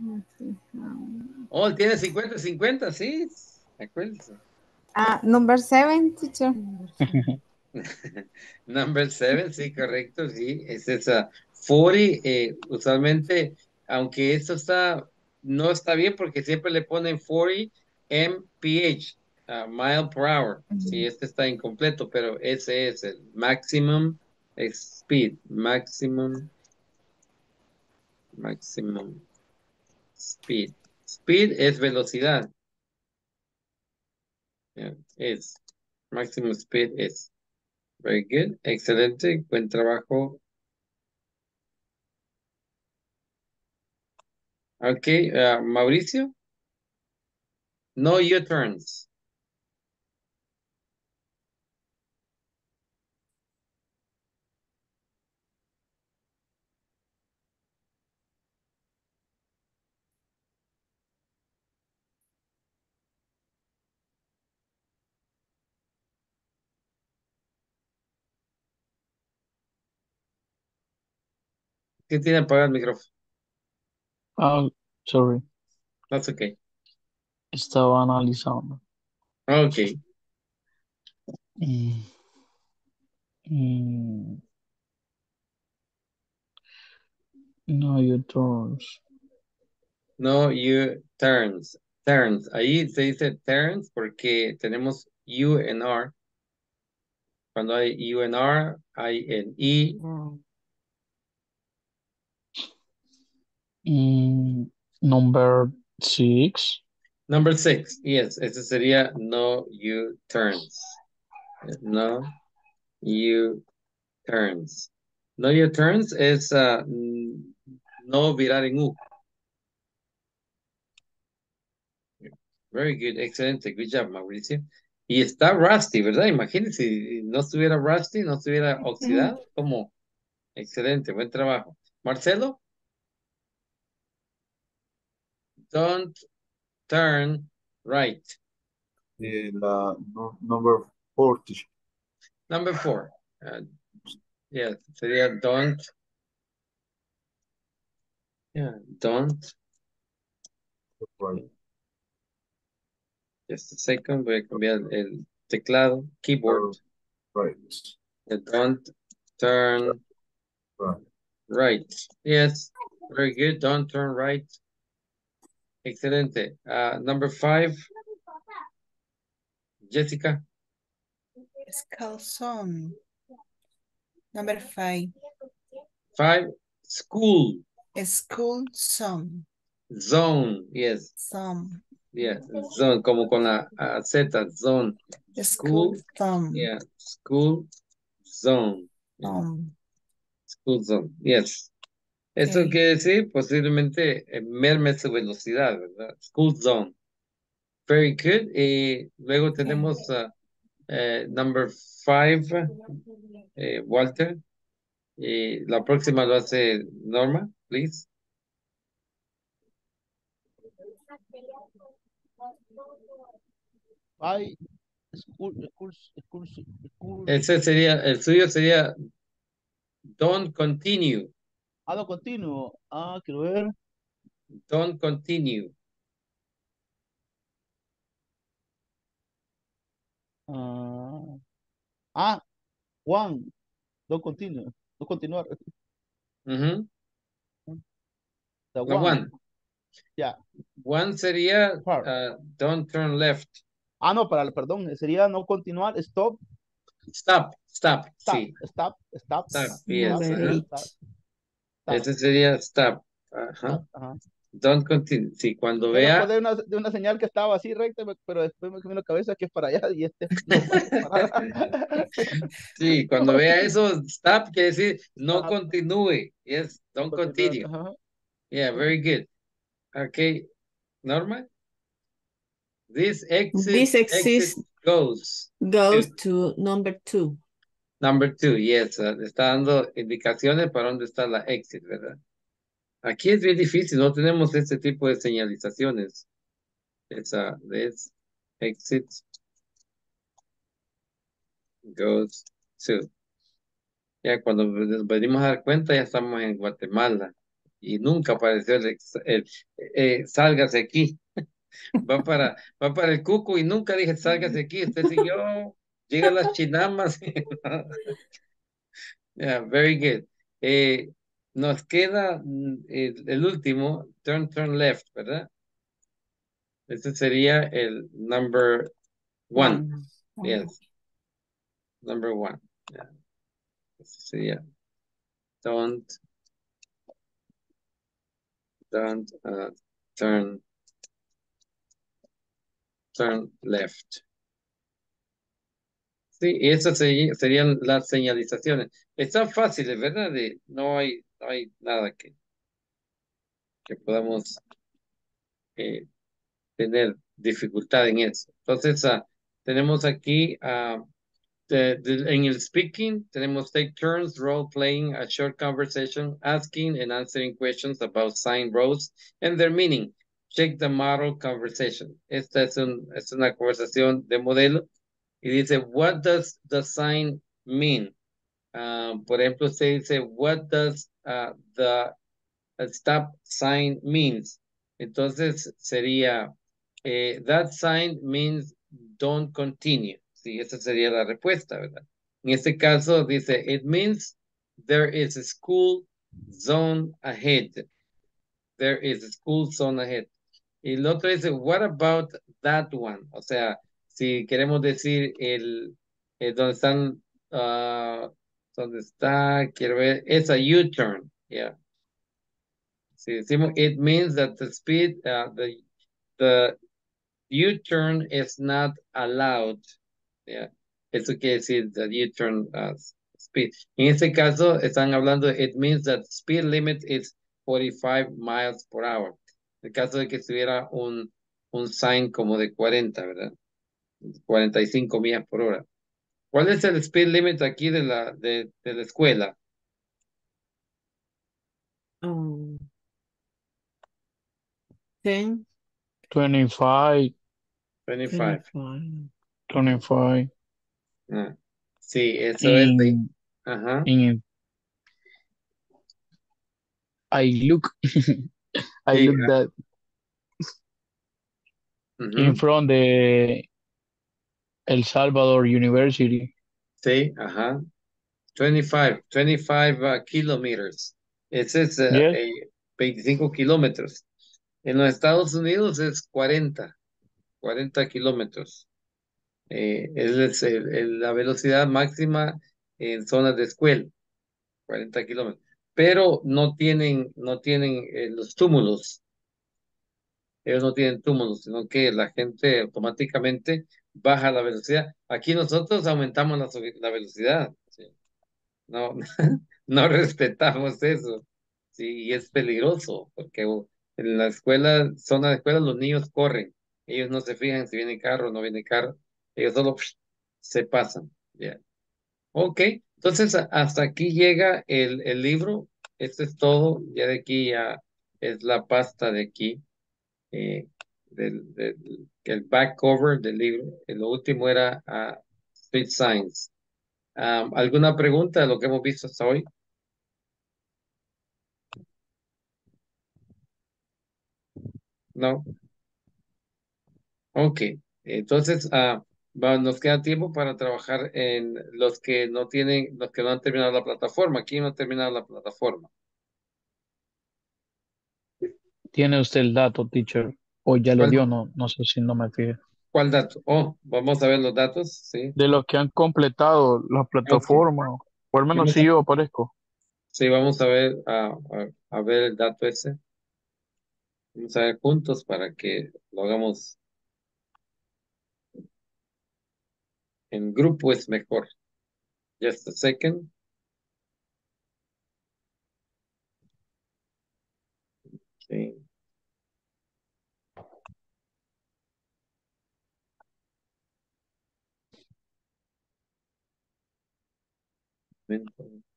Oh, tiene cincuenta cincuenta, sí. Acuérdense. Ah, number seven, teacher. Number seven, sí, correcto, sí. Es esa cuarenta, eh, usualmente, aunque esto está, no está bien porque siempre le ponen cuarenta M P H, uh, mile per hour. Sí, este está incompleto, pero ese es el maximum speed, maximum, maximum speed. Speed es velocidad. Yeah, es maximum speed es. Very good. Excelente. Buen trabajo. Okay, uh, Mauricio. No U-turns. ¿Qué tiene apagado el micrófono? Ah, sorry. That's okay. Estaba analizando. Okay. Mm, mm, no U-turns. No U-turns. Turns. Ahí se dice turns porque tenemos U en R. Cuando hay U en R, hay en E. Mm, number six. Number six. Yes, ese sería no U-turns. No U-turns. No U-turns es uh, no virar en U. Very good, excelente, good job, Mauricio. Y está Rusty, ¿verdad? Imagínense, si no estuviera Rusty, no estuviera oxidado, como excelente, buen trabajo. Marcelo, don't turn right. Eh, la no- number forty. Number four. Uh, yeah, sería don't. Yeah, don't. Right. Just a second, voy a cambiar el teclado, keyboard. Right. Yeah, don't turn Right. right. Yes, very good. Don't turn right. Excelente. Uh, number five. Jessica. Calzone. Number five. Five. School. School zone. Zone. Yes. Zone. Yeah. Zone. Como con la uh, Z. Zone. School zone. Yeah. School zone. Um, School zone. Yes. Eso Okay. quiere decir posiblemente eh, merme su velocidad, ¿verdad? School zone. Very good. Y luego tenemos uh, uh, number five, eh, Walter. Y la próxima lo hace Norma, please. Ay, school, school, school, school. Ese sería, el suyo sería don't continue. Ah, no, continuo. Ah, quiero ver. Don't continue. Ah, ah, one. Don't continue. No continuar. Ujú. The La one. one. Ya. One sería Hard. uh, don't turn left. Ah, no, para, perdón, sería no continuar, stop, Stop, stop, stop, sí. stop, stop, Stop, yes. Number Ajá. eight. stop, stop, Ese sería stop. Ajá. stop, ajá. Don't continue. Sí, cuando Yo me vea. acordé de una, de una señal que estaba así recta, me- pero después me cambió la cabeza que es para allá y este no puede parar. Sí, cuando vea eso, stop quiere decir no Ajá. continúe. Yes, don't Continuar, continue. ajá. Yeah, very good. Okay, Norma. This exit, This exit exist goes goes to to number two. number two. Yes, uh, está dando indicaciones para dónde está la exit, ¿verdad? Aquí es bien difícil, no tenemos este tipo de señalizaciones. Esa, this exit goes to. Ya cuando nos venimos a dar cuenta, ya estamos en Guatemala y nunca apareció el, ex- el eh, sálgase aquí. Va para, va para el Cuco y nunca dije sálgase aquí. Usted siguió, llegan las chinamas. Yeah, very good. Eh, nos queda mm, el, el último, turn, turn left, ¿verdad? Este sería el number one. One. Yes, number one. Yeah. Este sería don't, don't uh, turn, turn left. Sí, esas seri- serían las señalizaciones. Están fáciles, ¿verdad? De, no hay, no hay nada que, que podamos eh, tener dificultad en eso. Entonces, ah, tenemos aquí ah, the- the- en el speaking, tenemos take turns, role playing, a short conversation, asking and answering questions about sign rows and their meaning. Check the model conversation. Esta es, un, es una conversación de modelo y dice, what does the sign mean? Ah, por ejemplo, se dice, what does ah, the stop sign means? Entonces sería, eh, that sign means don't continue. Sí, esa sería la respuesta, ¿verdad? En este caso dice, it means there is a school zone ahead. There is a school zone ahead. Y el otro dice, what about that one? O sea, si queremos decir el, eh, donde están, ah, donde está, quiero ver, es a U-turn, yeah. Si decimos, it means that the speed, uh, the, the U-turn is not allowed. Yeah. Eso quiere decir the U-turn uh, speed. En este caso, están hablando, it means that speed limit is forty-five miles per hour. En el caso de que estuviera un, un sign como de cuarenta, ¿verdad? cuarenta y cinco millas por hora. ¿Cuál es el speed limit aquí de la, de, de la escuela? Um, ten, twenty-five, veinticinco. twenty-five. twenty-five. Ah, sí, eso es de, In, ajá. in, I look, I Sí, look ah, that in ujú. front the El Salvador University. Sí, ajá. veinticinco, veinticinco uh, kilometers. Ese es uh, Yes, eh, veinticinco kilómetros. En los Estados Unidos es cuarenta, cuarenta kilómetros. Eh, es el- el- la velocidad máxima en zonas de escuela, cuarenta kilómetros. Pero no tienen, no tienen eh, los túmulos. Ellos no tienen túmulos, sino que la gente automáticamente baja la velocidad. Aquí nosotros aumentamos la, sobi- la velocidad. ¿Sí? No, no respetamos eso. Sí, y es peligroso, porque uh, en la escuela, zona de escuela, los niños corren. Ellos no se fijan si viene carro o no viene carro. Ellos solo psh, se pasan. Ya. Ok, entonces a- hasta aquí llega el, el libro. Esto es todo. Ya de aquí ya es la pasta de aquí. eh, del, del- el back cover del libro. Eh, Lo último era ah, Street Signs. Am, ¿alguna pregunta de lo que hemos visto hasta hoy? No. Ok. Entonces, ah, va- nos queda tiempo para trabajar en los que no tienen, los que no han terminado la plataforma. ¿Quién no ha terminado la plataforma? tiene usted el dato, teacher. O ya lo ¿Cuál, dio, no, no sé si no me fijé. cuál dato? Oh, vamos a ver los datos. Sí. De los que han completado la Ok. plataforma, o al menos Vamos si a, yo aparezco. sí, vamos a ver, a, a, a ver el dato ese. Vamos a ver juntos para que lo hagamos en grupo, es mejor. Just a second. Sí. Momento.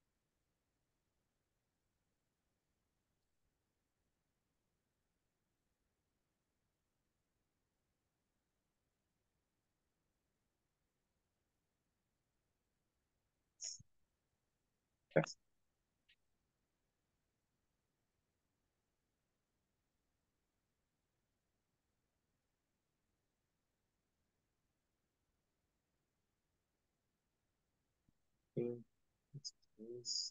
Sí. Es-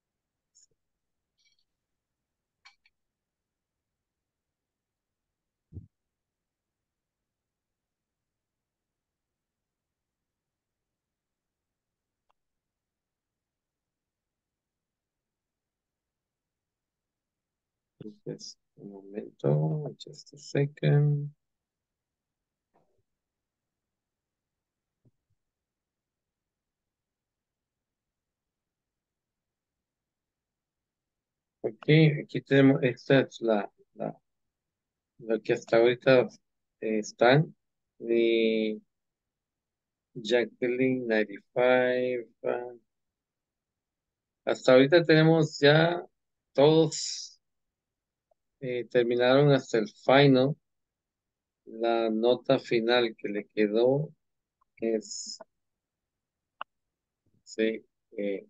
es- un momento, just a second. Ok, aquí tenemos, esta es la, la, lo que hasta ahorita eh, están. Y Jacqueline noventa y cinco. ah, Hasta ahorita tenemos ya todos eh, terminaron hasta el final. La nota final que le quedó es, sí, eh,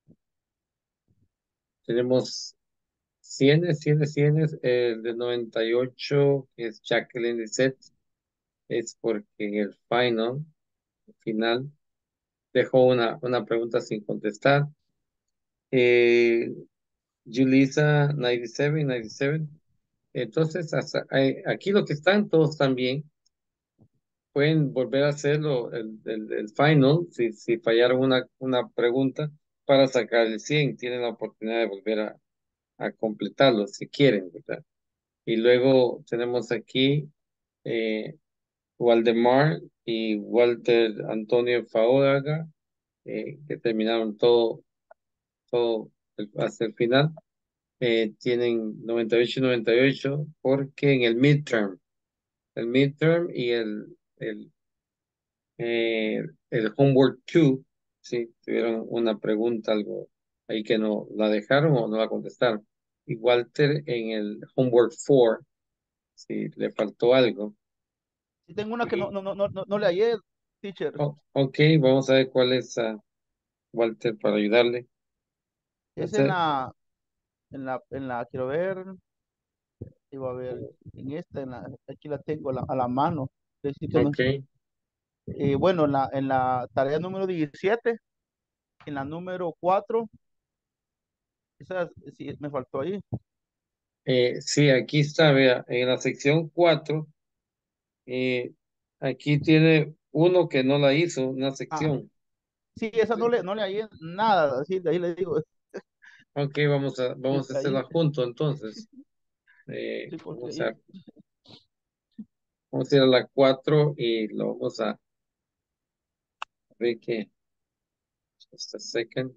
tenemos cien, cien, cien, el de noventa y ocho, que es Jacqueline Lisset, es porque en el final, final, dejó una, una pregunta sin contestar. Eh, Julissa noventa y siete, noventa y siete. Entonces, hasta, eh, aquí lo que están, todos están bien. Pueden volver a hacerlo el, el, el final, si, si fallaron una, una pregunta, para sacar el cien. Tienen la oportunidad de volver a, a completarlo si quieren, ¿verdad? Y luego tenemos aquí eh, Waldemar y Walter Antonio Faodaga, eh, que terminaron todo, todo el- hasta el final. Eh, tienen noventa y ocho y noventa y ocho porque en el midterm, el midterm y el, el, eh, el homework dos, sí, tuvieron una pregunta, algo ahí que no la dejaron o no la contestaron. Y Walter en el homework cuatro, sí, le faltó algo. Y tengo una que no, Y, no, no, no, no no le hallé, teacher. oh, ok, vamos a ver cuál es, ah, Walter, para ayudarle. Es en Hacer- la, en la, en la, quiero ver, iba a ver, en esta, en la, aquí la tengo a la, a la mano. Es decir que no- Ok, eh, bueno, en la, en la tarea número diecisiete, en la número cuatro, esa sí me faltó ahí. eh, sí, aquí está, vea, en la sección cuatro, eh, aquí tiene uno que no la hizo, una Ah, sección. sí, esa no le, no le hallé nada, así, de ahí le digo, Ok, vamos a, vamos a ahí, hacerla junto entonces. Eh, sí, porque vamos ahí, a, vamos a ir a la cuatro y lo vamos a ver que, just a second.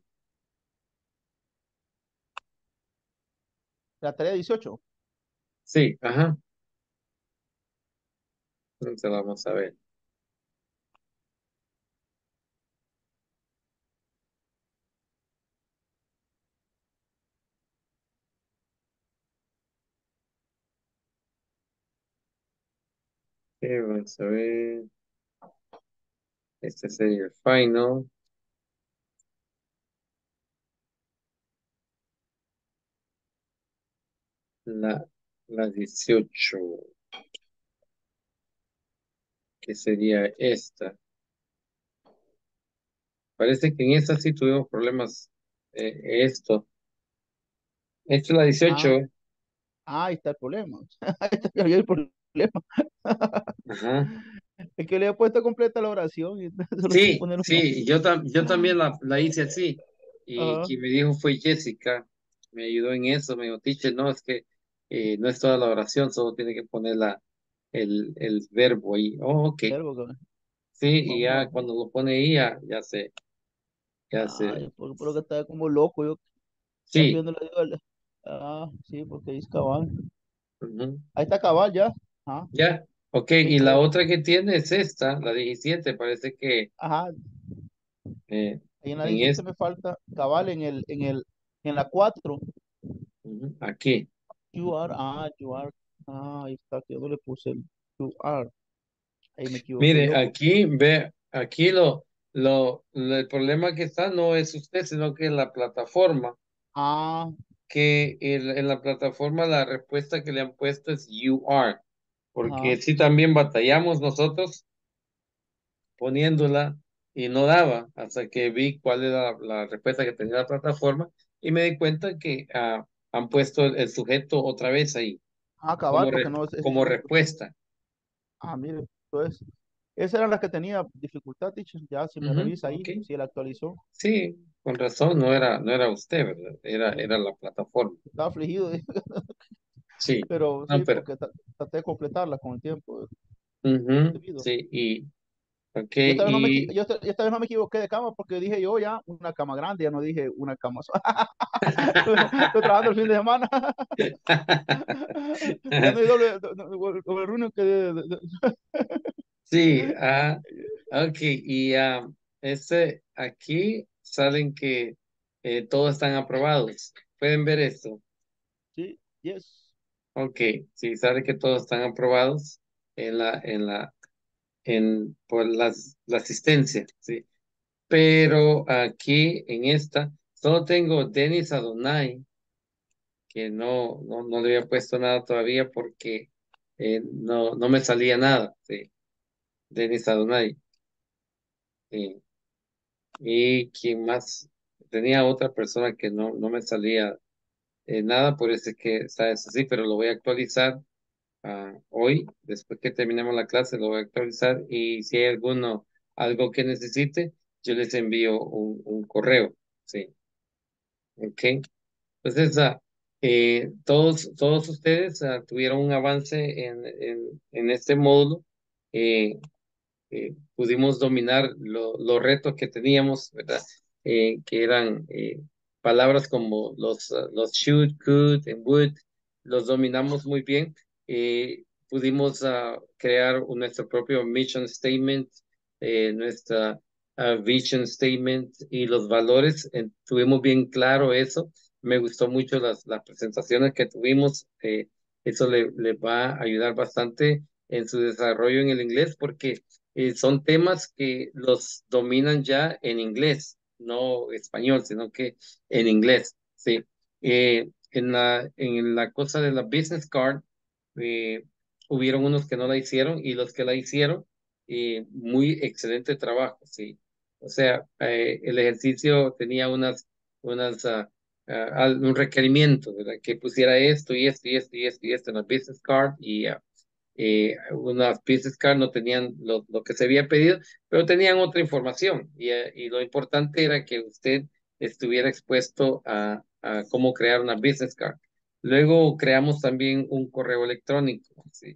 la tarea dieciocho. Sí, ajá. Entonces la vamos a ver. Ok, vamos a ver. Este sería el final. La, la dieciocho, que sería esta. Parece que en esta sí tuvimos problemas. Eh, esto. Esta es la dieciocho. Ah, ¿eh? ah, ahí está el problema. Ahí está el problema. Ajá. Es que le he puesto completa la oración y solo sin Sí, poner un nombre. sí, yo, tam- yo también la, la hice así. Y Ajá. quien me dijo fue Jessica. Me ayudó en eso. Me dijo, teacher, no, es que eh, no es toda la oración, solo tiene que poner la, el, el verbo ahí. Oh, ok. Verbo, cabrón. Sí, y Vamos a ya ver. cuando lo pone ahí, ya, ya sé, ya sé. Ay, por, por lo que estaba como loco, yo estaba Sí, pidiendo la ayuda. Ah, sí, porque ahí es cabal. ujú. Ahí está cabal ya. Ah, Ya, ok. sí, Y la creo. otra que tiene es esta, la diecisiete. Parece que Ajá, eh, ahí en la en diecisiete este, me falta cabal en el, en el, en la cuatro. ujú, aquí. You are, ah, you are. Ah, ahí está, que yo no le puse el you are. Ahí me equivoqué Mire, yo. aquí, ve, aquí lo, lo, lo- el problema que está no es usted, sino que es la plataforma, Ah, que el- en la plataforma la respuesta que le han puesto es you are, porque ajá. sí también batallamos nosotros poniéndola y no daba hasta que vi cuál era la, la respuesta que tenía la plataforma y me di cuenta que ah, han puesto el, el sujeto otra vez ahí Ah, cabal, como, porque re- no es, es como diferente. respuesta. Ah, mire, entonces, esas eran las que tenía dificultad, teacher. Ya, si me Ujú, revisa ok. ahí, si él actualizó. Sí, con razón, no era, no era usted, ¿verdad? Era, Sí, era la plataforma. estaba afligido, Sí, pero no, sí, pero, porque tra- traté de completarla con el tiempo ujú, debido. sí, y, Ok, Yo esta vez no me, equi- y yo esta, esta vez no me equivoqué de cama porque dije yo ya una cama grande, ya no dije una cama sola. Estoy trabajando el fin de semana. Ya no hay doble, doble, doble reunión que de- de- de- sí, ah, ok, y ah, este, aquí salen que eh, todos están aprobados. ¿Pueden ver esto? Sí, yes. Ok, sí, sale que todos están aprobados en la, en la, en, por las, la asistencia, sí. Pero aquí en esta, solo tengo Denis Adonai, que no, no, no le había puesto nada todavía porque eh, no, no me salía nada, sí. Denis Adonai. Sí. Y quién más, tenía otra persona que no, no me salía eh, nada, por eso es que está eso así, pero lo voy a actualizar ah, hoy, después que terminemos la clase, lo voy a actualizar y si hay alguno, algo que necesite, yo les envío un, un correo, sí, ok. Entonces, ah, eh, todos, todos ustedes ah, tuvieron un avance en, en, en este módulo. eh, eh, Pudimos dominar lo- los retos que teníamos, ¿verdad? Eh, que eran eh, palabras como los, ah, los should, could, and would, los dominamos muy bien. Eh, pudimos ah, crear un- nuestro propio mission statement, eh, nuestra ah, vision statement y los valores. Eh, tuvimos bien claro eso. Me gustó mucho las, las presentaciones que tuvimos. Eh, eso le, le va a ayudar bastante en su desarrollo en el inglés porque eh, son temas que los dominan ya en inglés, no español, sino que en inglés, sí. Eh, en la, en la cosa de la business card, eh, hubieron unos que no la hicieron y los que la hicieron, eh, muy excelente trabajo, sí. O sea, eh, el ejercicio tenía unas, unas, ah, ah, al- un requerimiento, ¿verdad? Que pusiera esto y esto y esto y esto y esto en la business card y ah, eh, unas business cards no tenían lo, lo que se había pedido, pero tenían otra información y, eh, y lo importante era que usted estuviera expuesto a, a cómo crear una business card. Luego creamos también un correo electrónico, ¿sí?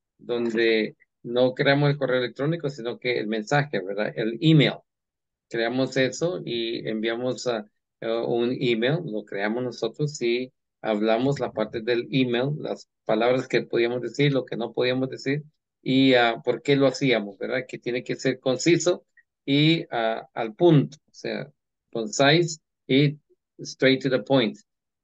Donde no creamos el correo electrónico, sino que el mensaje, ¿verdad? El email. Creamos eso y enviamos a, a un email, lo creamos nosotros y hablamos la parte del email, las palabras que podíamos decir, lo que no podíamos decir y ah, por qué lo hacíamos, ¿verdad? Que tiene que ser conciso y ah, al punto, o sea, concise y straight to the point.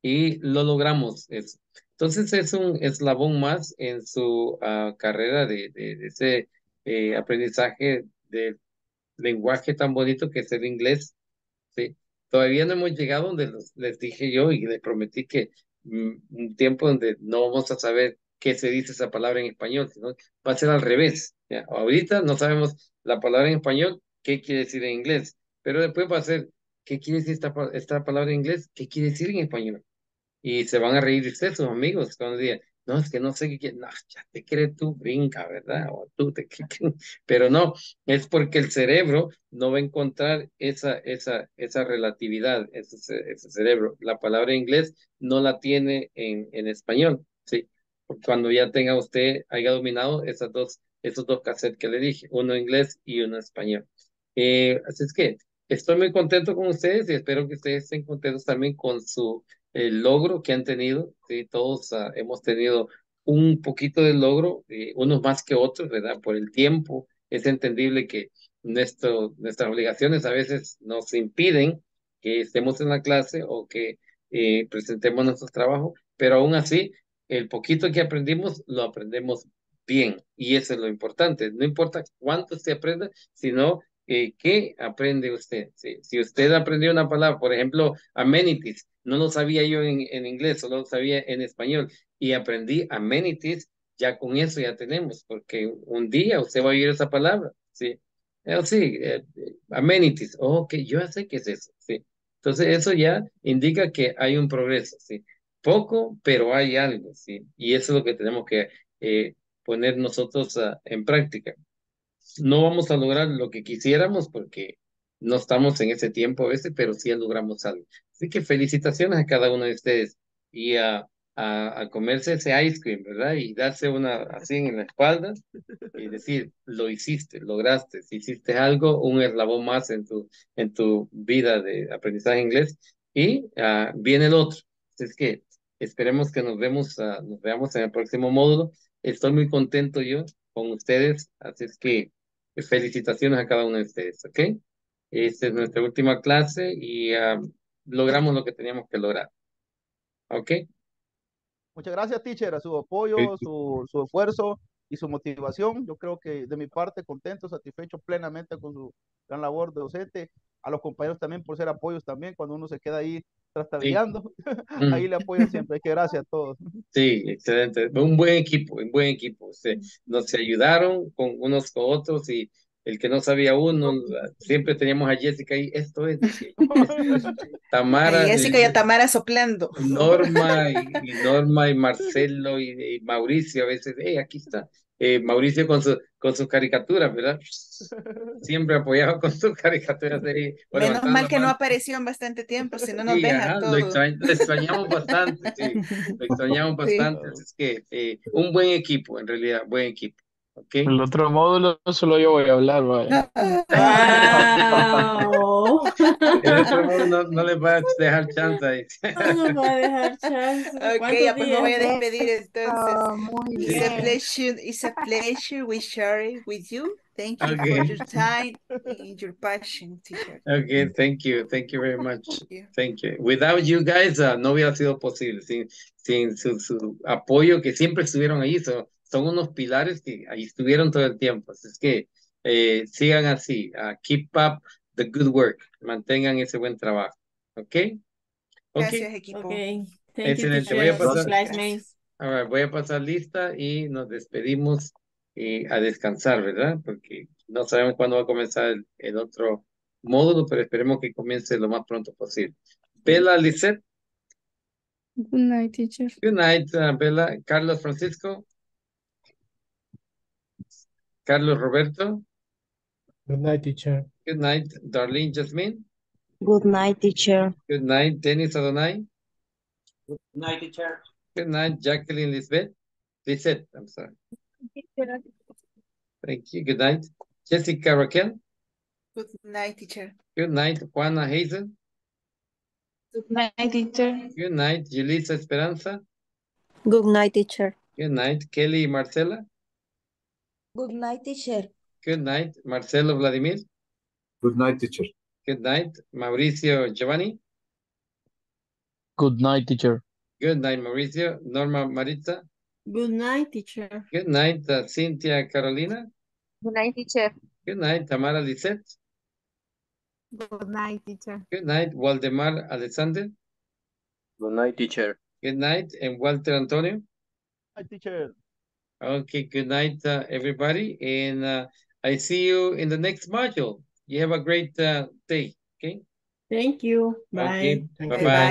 Y lo logramos eso. Entonces es un eslabón más en su ah, carrera de, de, de ese eh, aprendizaje de lenguaje tan bonito que es el inglés, ¿sí? Todavía no hemos llegado donde los- les dije yo y les prometí que mm, un tiempo donde no vamos a saber qué se dice esa palabra en español, sino va a ser al revés, ¿ya? Ahorita no sabemos la palabra en español, qué quiere decir en inglés, pero después va a ser, ¿qué quiere decir esta, pa- esta palabra en inglés? ¿Qué quiere decir en español? Y se van a reír de ustedes, sus amigos, cuando digan, no, es que no sé qué quiere, no, ya te crees tú, brinca, ¿verdad? O tú te qué- qué- pero no, es porque el cerebro no va a encontrar esa, esa, esa relatividad, ese, ce- ese cerebro. La palabra en inglés no la tiene en, en español, ¿sí? Cuando ya tenga usted, haya dominado esas dos, esos dos cassettes que le dije, uno inglés y uno español. Eh, así es que estoy muy contento con ustedes y espero que ustedes estén contentos también con su el logro que han tenido, ¿sí? Todos ah, hemos tenido un poquito de logro, eh, unos más que otros, ¿verdad? Por el tiempo, es entendible que nuestro, nuestras obligaciones a veces nos impiden que estemos en la clase o que eh, presentemos nuestros trabajos, pero aún así, el poquito que aprendimos, lo aprendemos bien, y eso es lo importante. No importa cuánto se aprenda, sino eh, qué aprende usted. ¿Sí? Si usted aprendió una palabra, por ejemplo, amenities, no lo sabía yo en, en inglés, solo lo sabía en español, y aprendí amenities, ya con eso ya tenemos, porque un día usted va a oír esa palabra, ¿sí? Eh, sí, eh, eh, amenities, oh, ok, yo ya sé qué es eso, ¿sí? Entonces eso ya indica que hay un progreso, ¿sí? Poco, pero hay algo, ¿sí? Y eso es lo que tenemos que eh, poner nosotros ah, en práctica. No vamos a lograr lo que quisiéramos porque no estamos en ese tiempo a veces, pero sí logramos algo. Así que felicitaciones a cada uno de ustedes y a, a, a comerse ese ice cream, ¿verdad? Y darse una así en la espalda y decir, lo hiciste, lograste, hiciste algo, un eslabón más en tu, en tu vida de aprendizaje inglés. Y uh, viene el otro. Es que esperemos que nos vemos, uh, nos veamos en el próximo módulo. Estoy muy contento yo con ustedes, así es que felicitaciones a cada uno de ustedes, ¿ok? Esta es nuestra última clase y uh, logramos lo que teníamos que lograr, ¿ok? Muchas gracias, teacher, a su apoyo, su, su esfuerzo y su motivación. Yo creo que de mi parte, contento, satisfecho plenamente con su gran labor de docente. A los compañeros también por ser apoyos también, cuando uno se queda ahí trastabillando, sí. Ahí le apoyan siempre. Así que gracias a todos. Sí, excelente. Un buen equipo, un buen equipo. Se, nos ayudaron con unos con otros y el que no sabía uno, siempre teníamos a Jessica ahí, esto es, Tamara. A Jessica y a Tamara soplando. Norma y, y Norma y Marcelo y, y Mauricio a veces, hey, aquí está. Eh, Mauricio con su con sus caricaturas, ¿verdad? Siempre apoyado con sus caricaturas. De, bueno, menos mal que no apareció en bastante tiempo, si no nos sí, deja ajá, todo. Lo, extrañ, lo extrañamos bastante, sí, lo extrañamos bastante. Sí. Es que eh, un buen equipo, en realidad, buen equipo. Okay. El otro módulo solo yo voy a hablar, vaya. Wow. El otro módulo no, no les va a dejar chance ahí. No nos va a dejar chance. Ok, ya pues me voy a despedir entonces. Oh, muy It's bien. a pleasure, it's a pleasure we share it with you. Thank you Okay. for your time and your passion, teacher. Okay, thank you, thank you very much. Thank you. Thank you. Without you guys, uh, no hubiera sido posible, sin, sin su, su apoyo que siempre estuvieron ahí. So, son unos pilares que ahí estuvieron todo el tiempo. Así es que eh, sigan así, uh, keep up the good work, mantengan ese buen trabajo. ¿Ok? Okay. Gracias, equipo. Okay. Thank Excelente. You, voy a pasar, classmates. All right, voy a pasar lista y nos despedimos y a descansar, ¿verdad? Porque no sabemos cuándo va a comenzar el, el otro módulo, pero esperemos que comience lo más pronto posible. Bella, Lisette. Good night, teacher. Good night, uh, Bella. Carlos Francisco. Carlos Roberto. Good night, teacher. Good night, Darlene Jasmine. Good night, teacher. Good night, Dennis Adonai. Good night, teacher. Good night, Jacqueline Lisbeth. Lisette, I'm sorry. Thank you. Good night. Jessica Raquel. Good night, teacher. Good night, Juana Hazel. Good night, teacher. Good night, Yulisa Esperanza. Good night, teacher. Good night, Kelly Marcela. Good night, teacher. Good night, Marcelo Vladimir. Good night, teacher. Good night, Mauricio Giovanni. Good night, teacher. Good night, Mauricio. Norma Maritza. Good night, teacher. Good night, uh, Cynthia Carolina. Good night, teacher. Good night, Tamara Lisette. Good night, teacher. Good night, Waldemar Alexander. Good night, teacher. Good night, and Walter Antonio. Hi, teacher. Okay, good night, uh, everybody. And uh, I see you in the next module. You have a great uh, day, okay? Thank you. Bye. Okay, Thank bye-bye. you.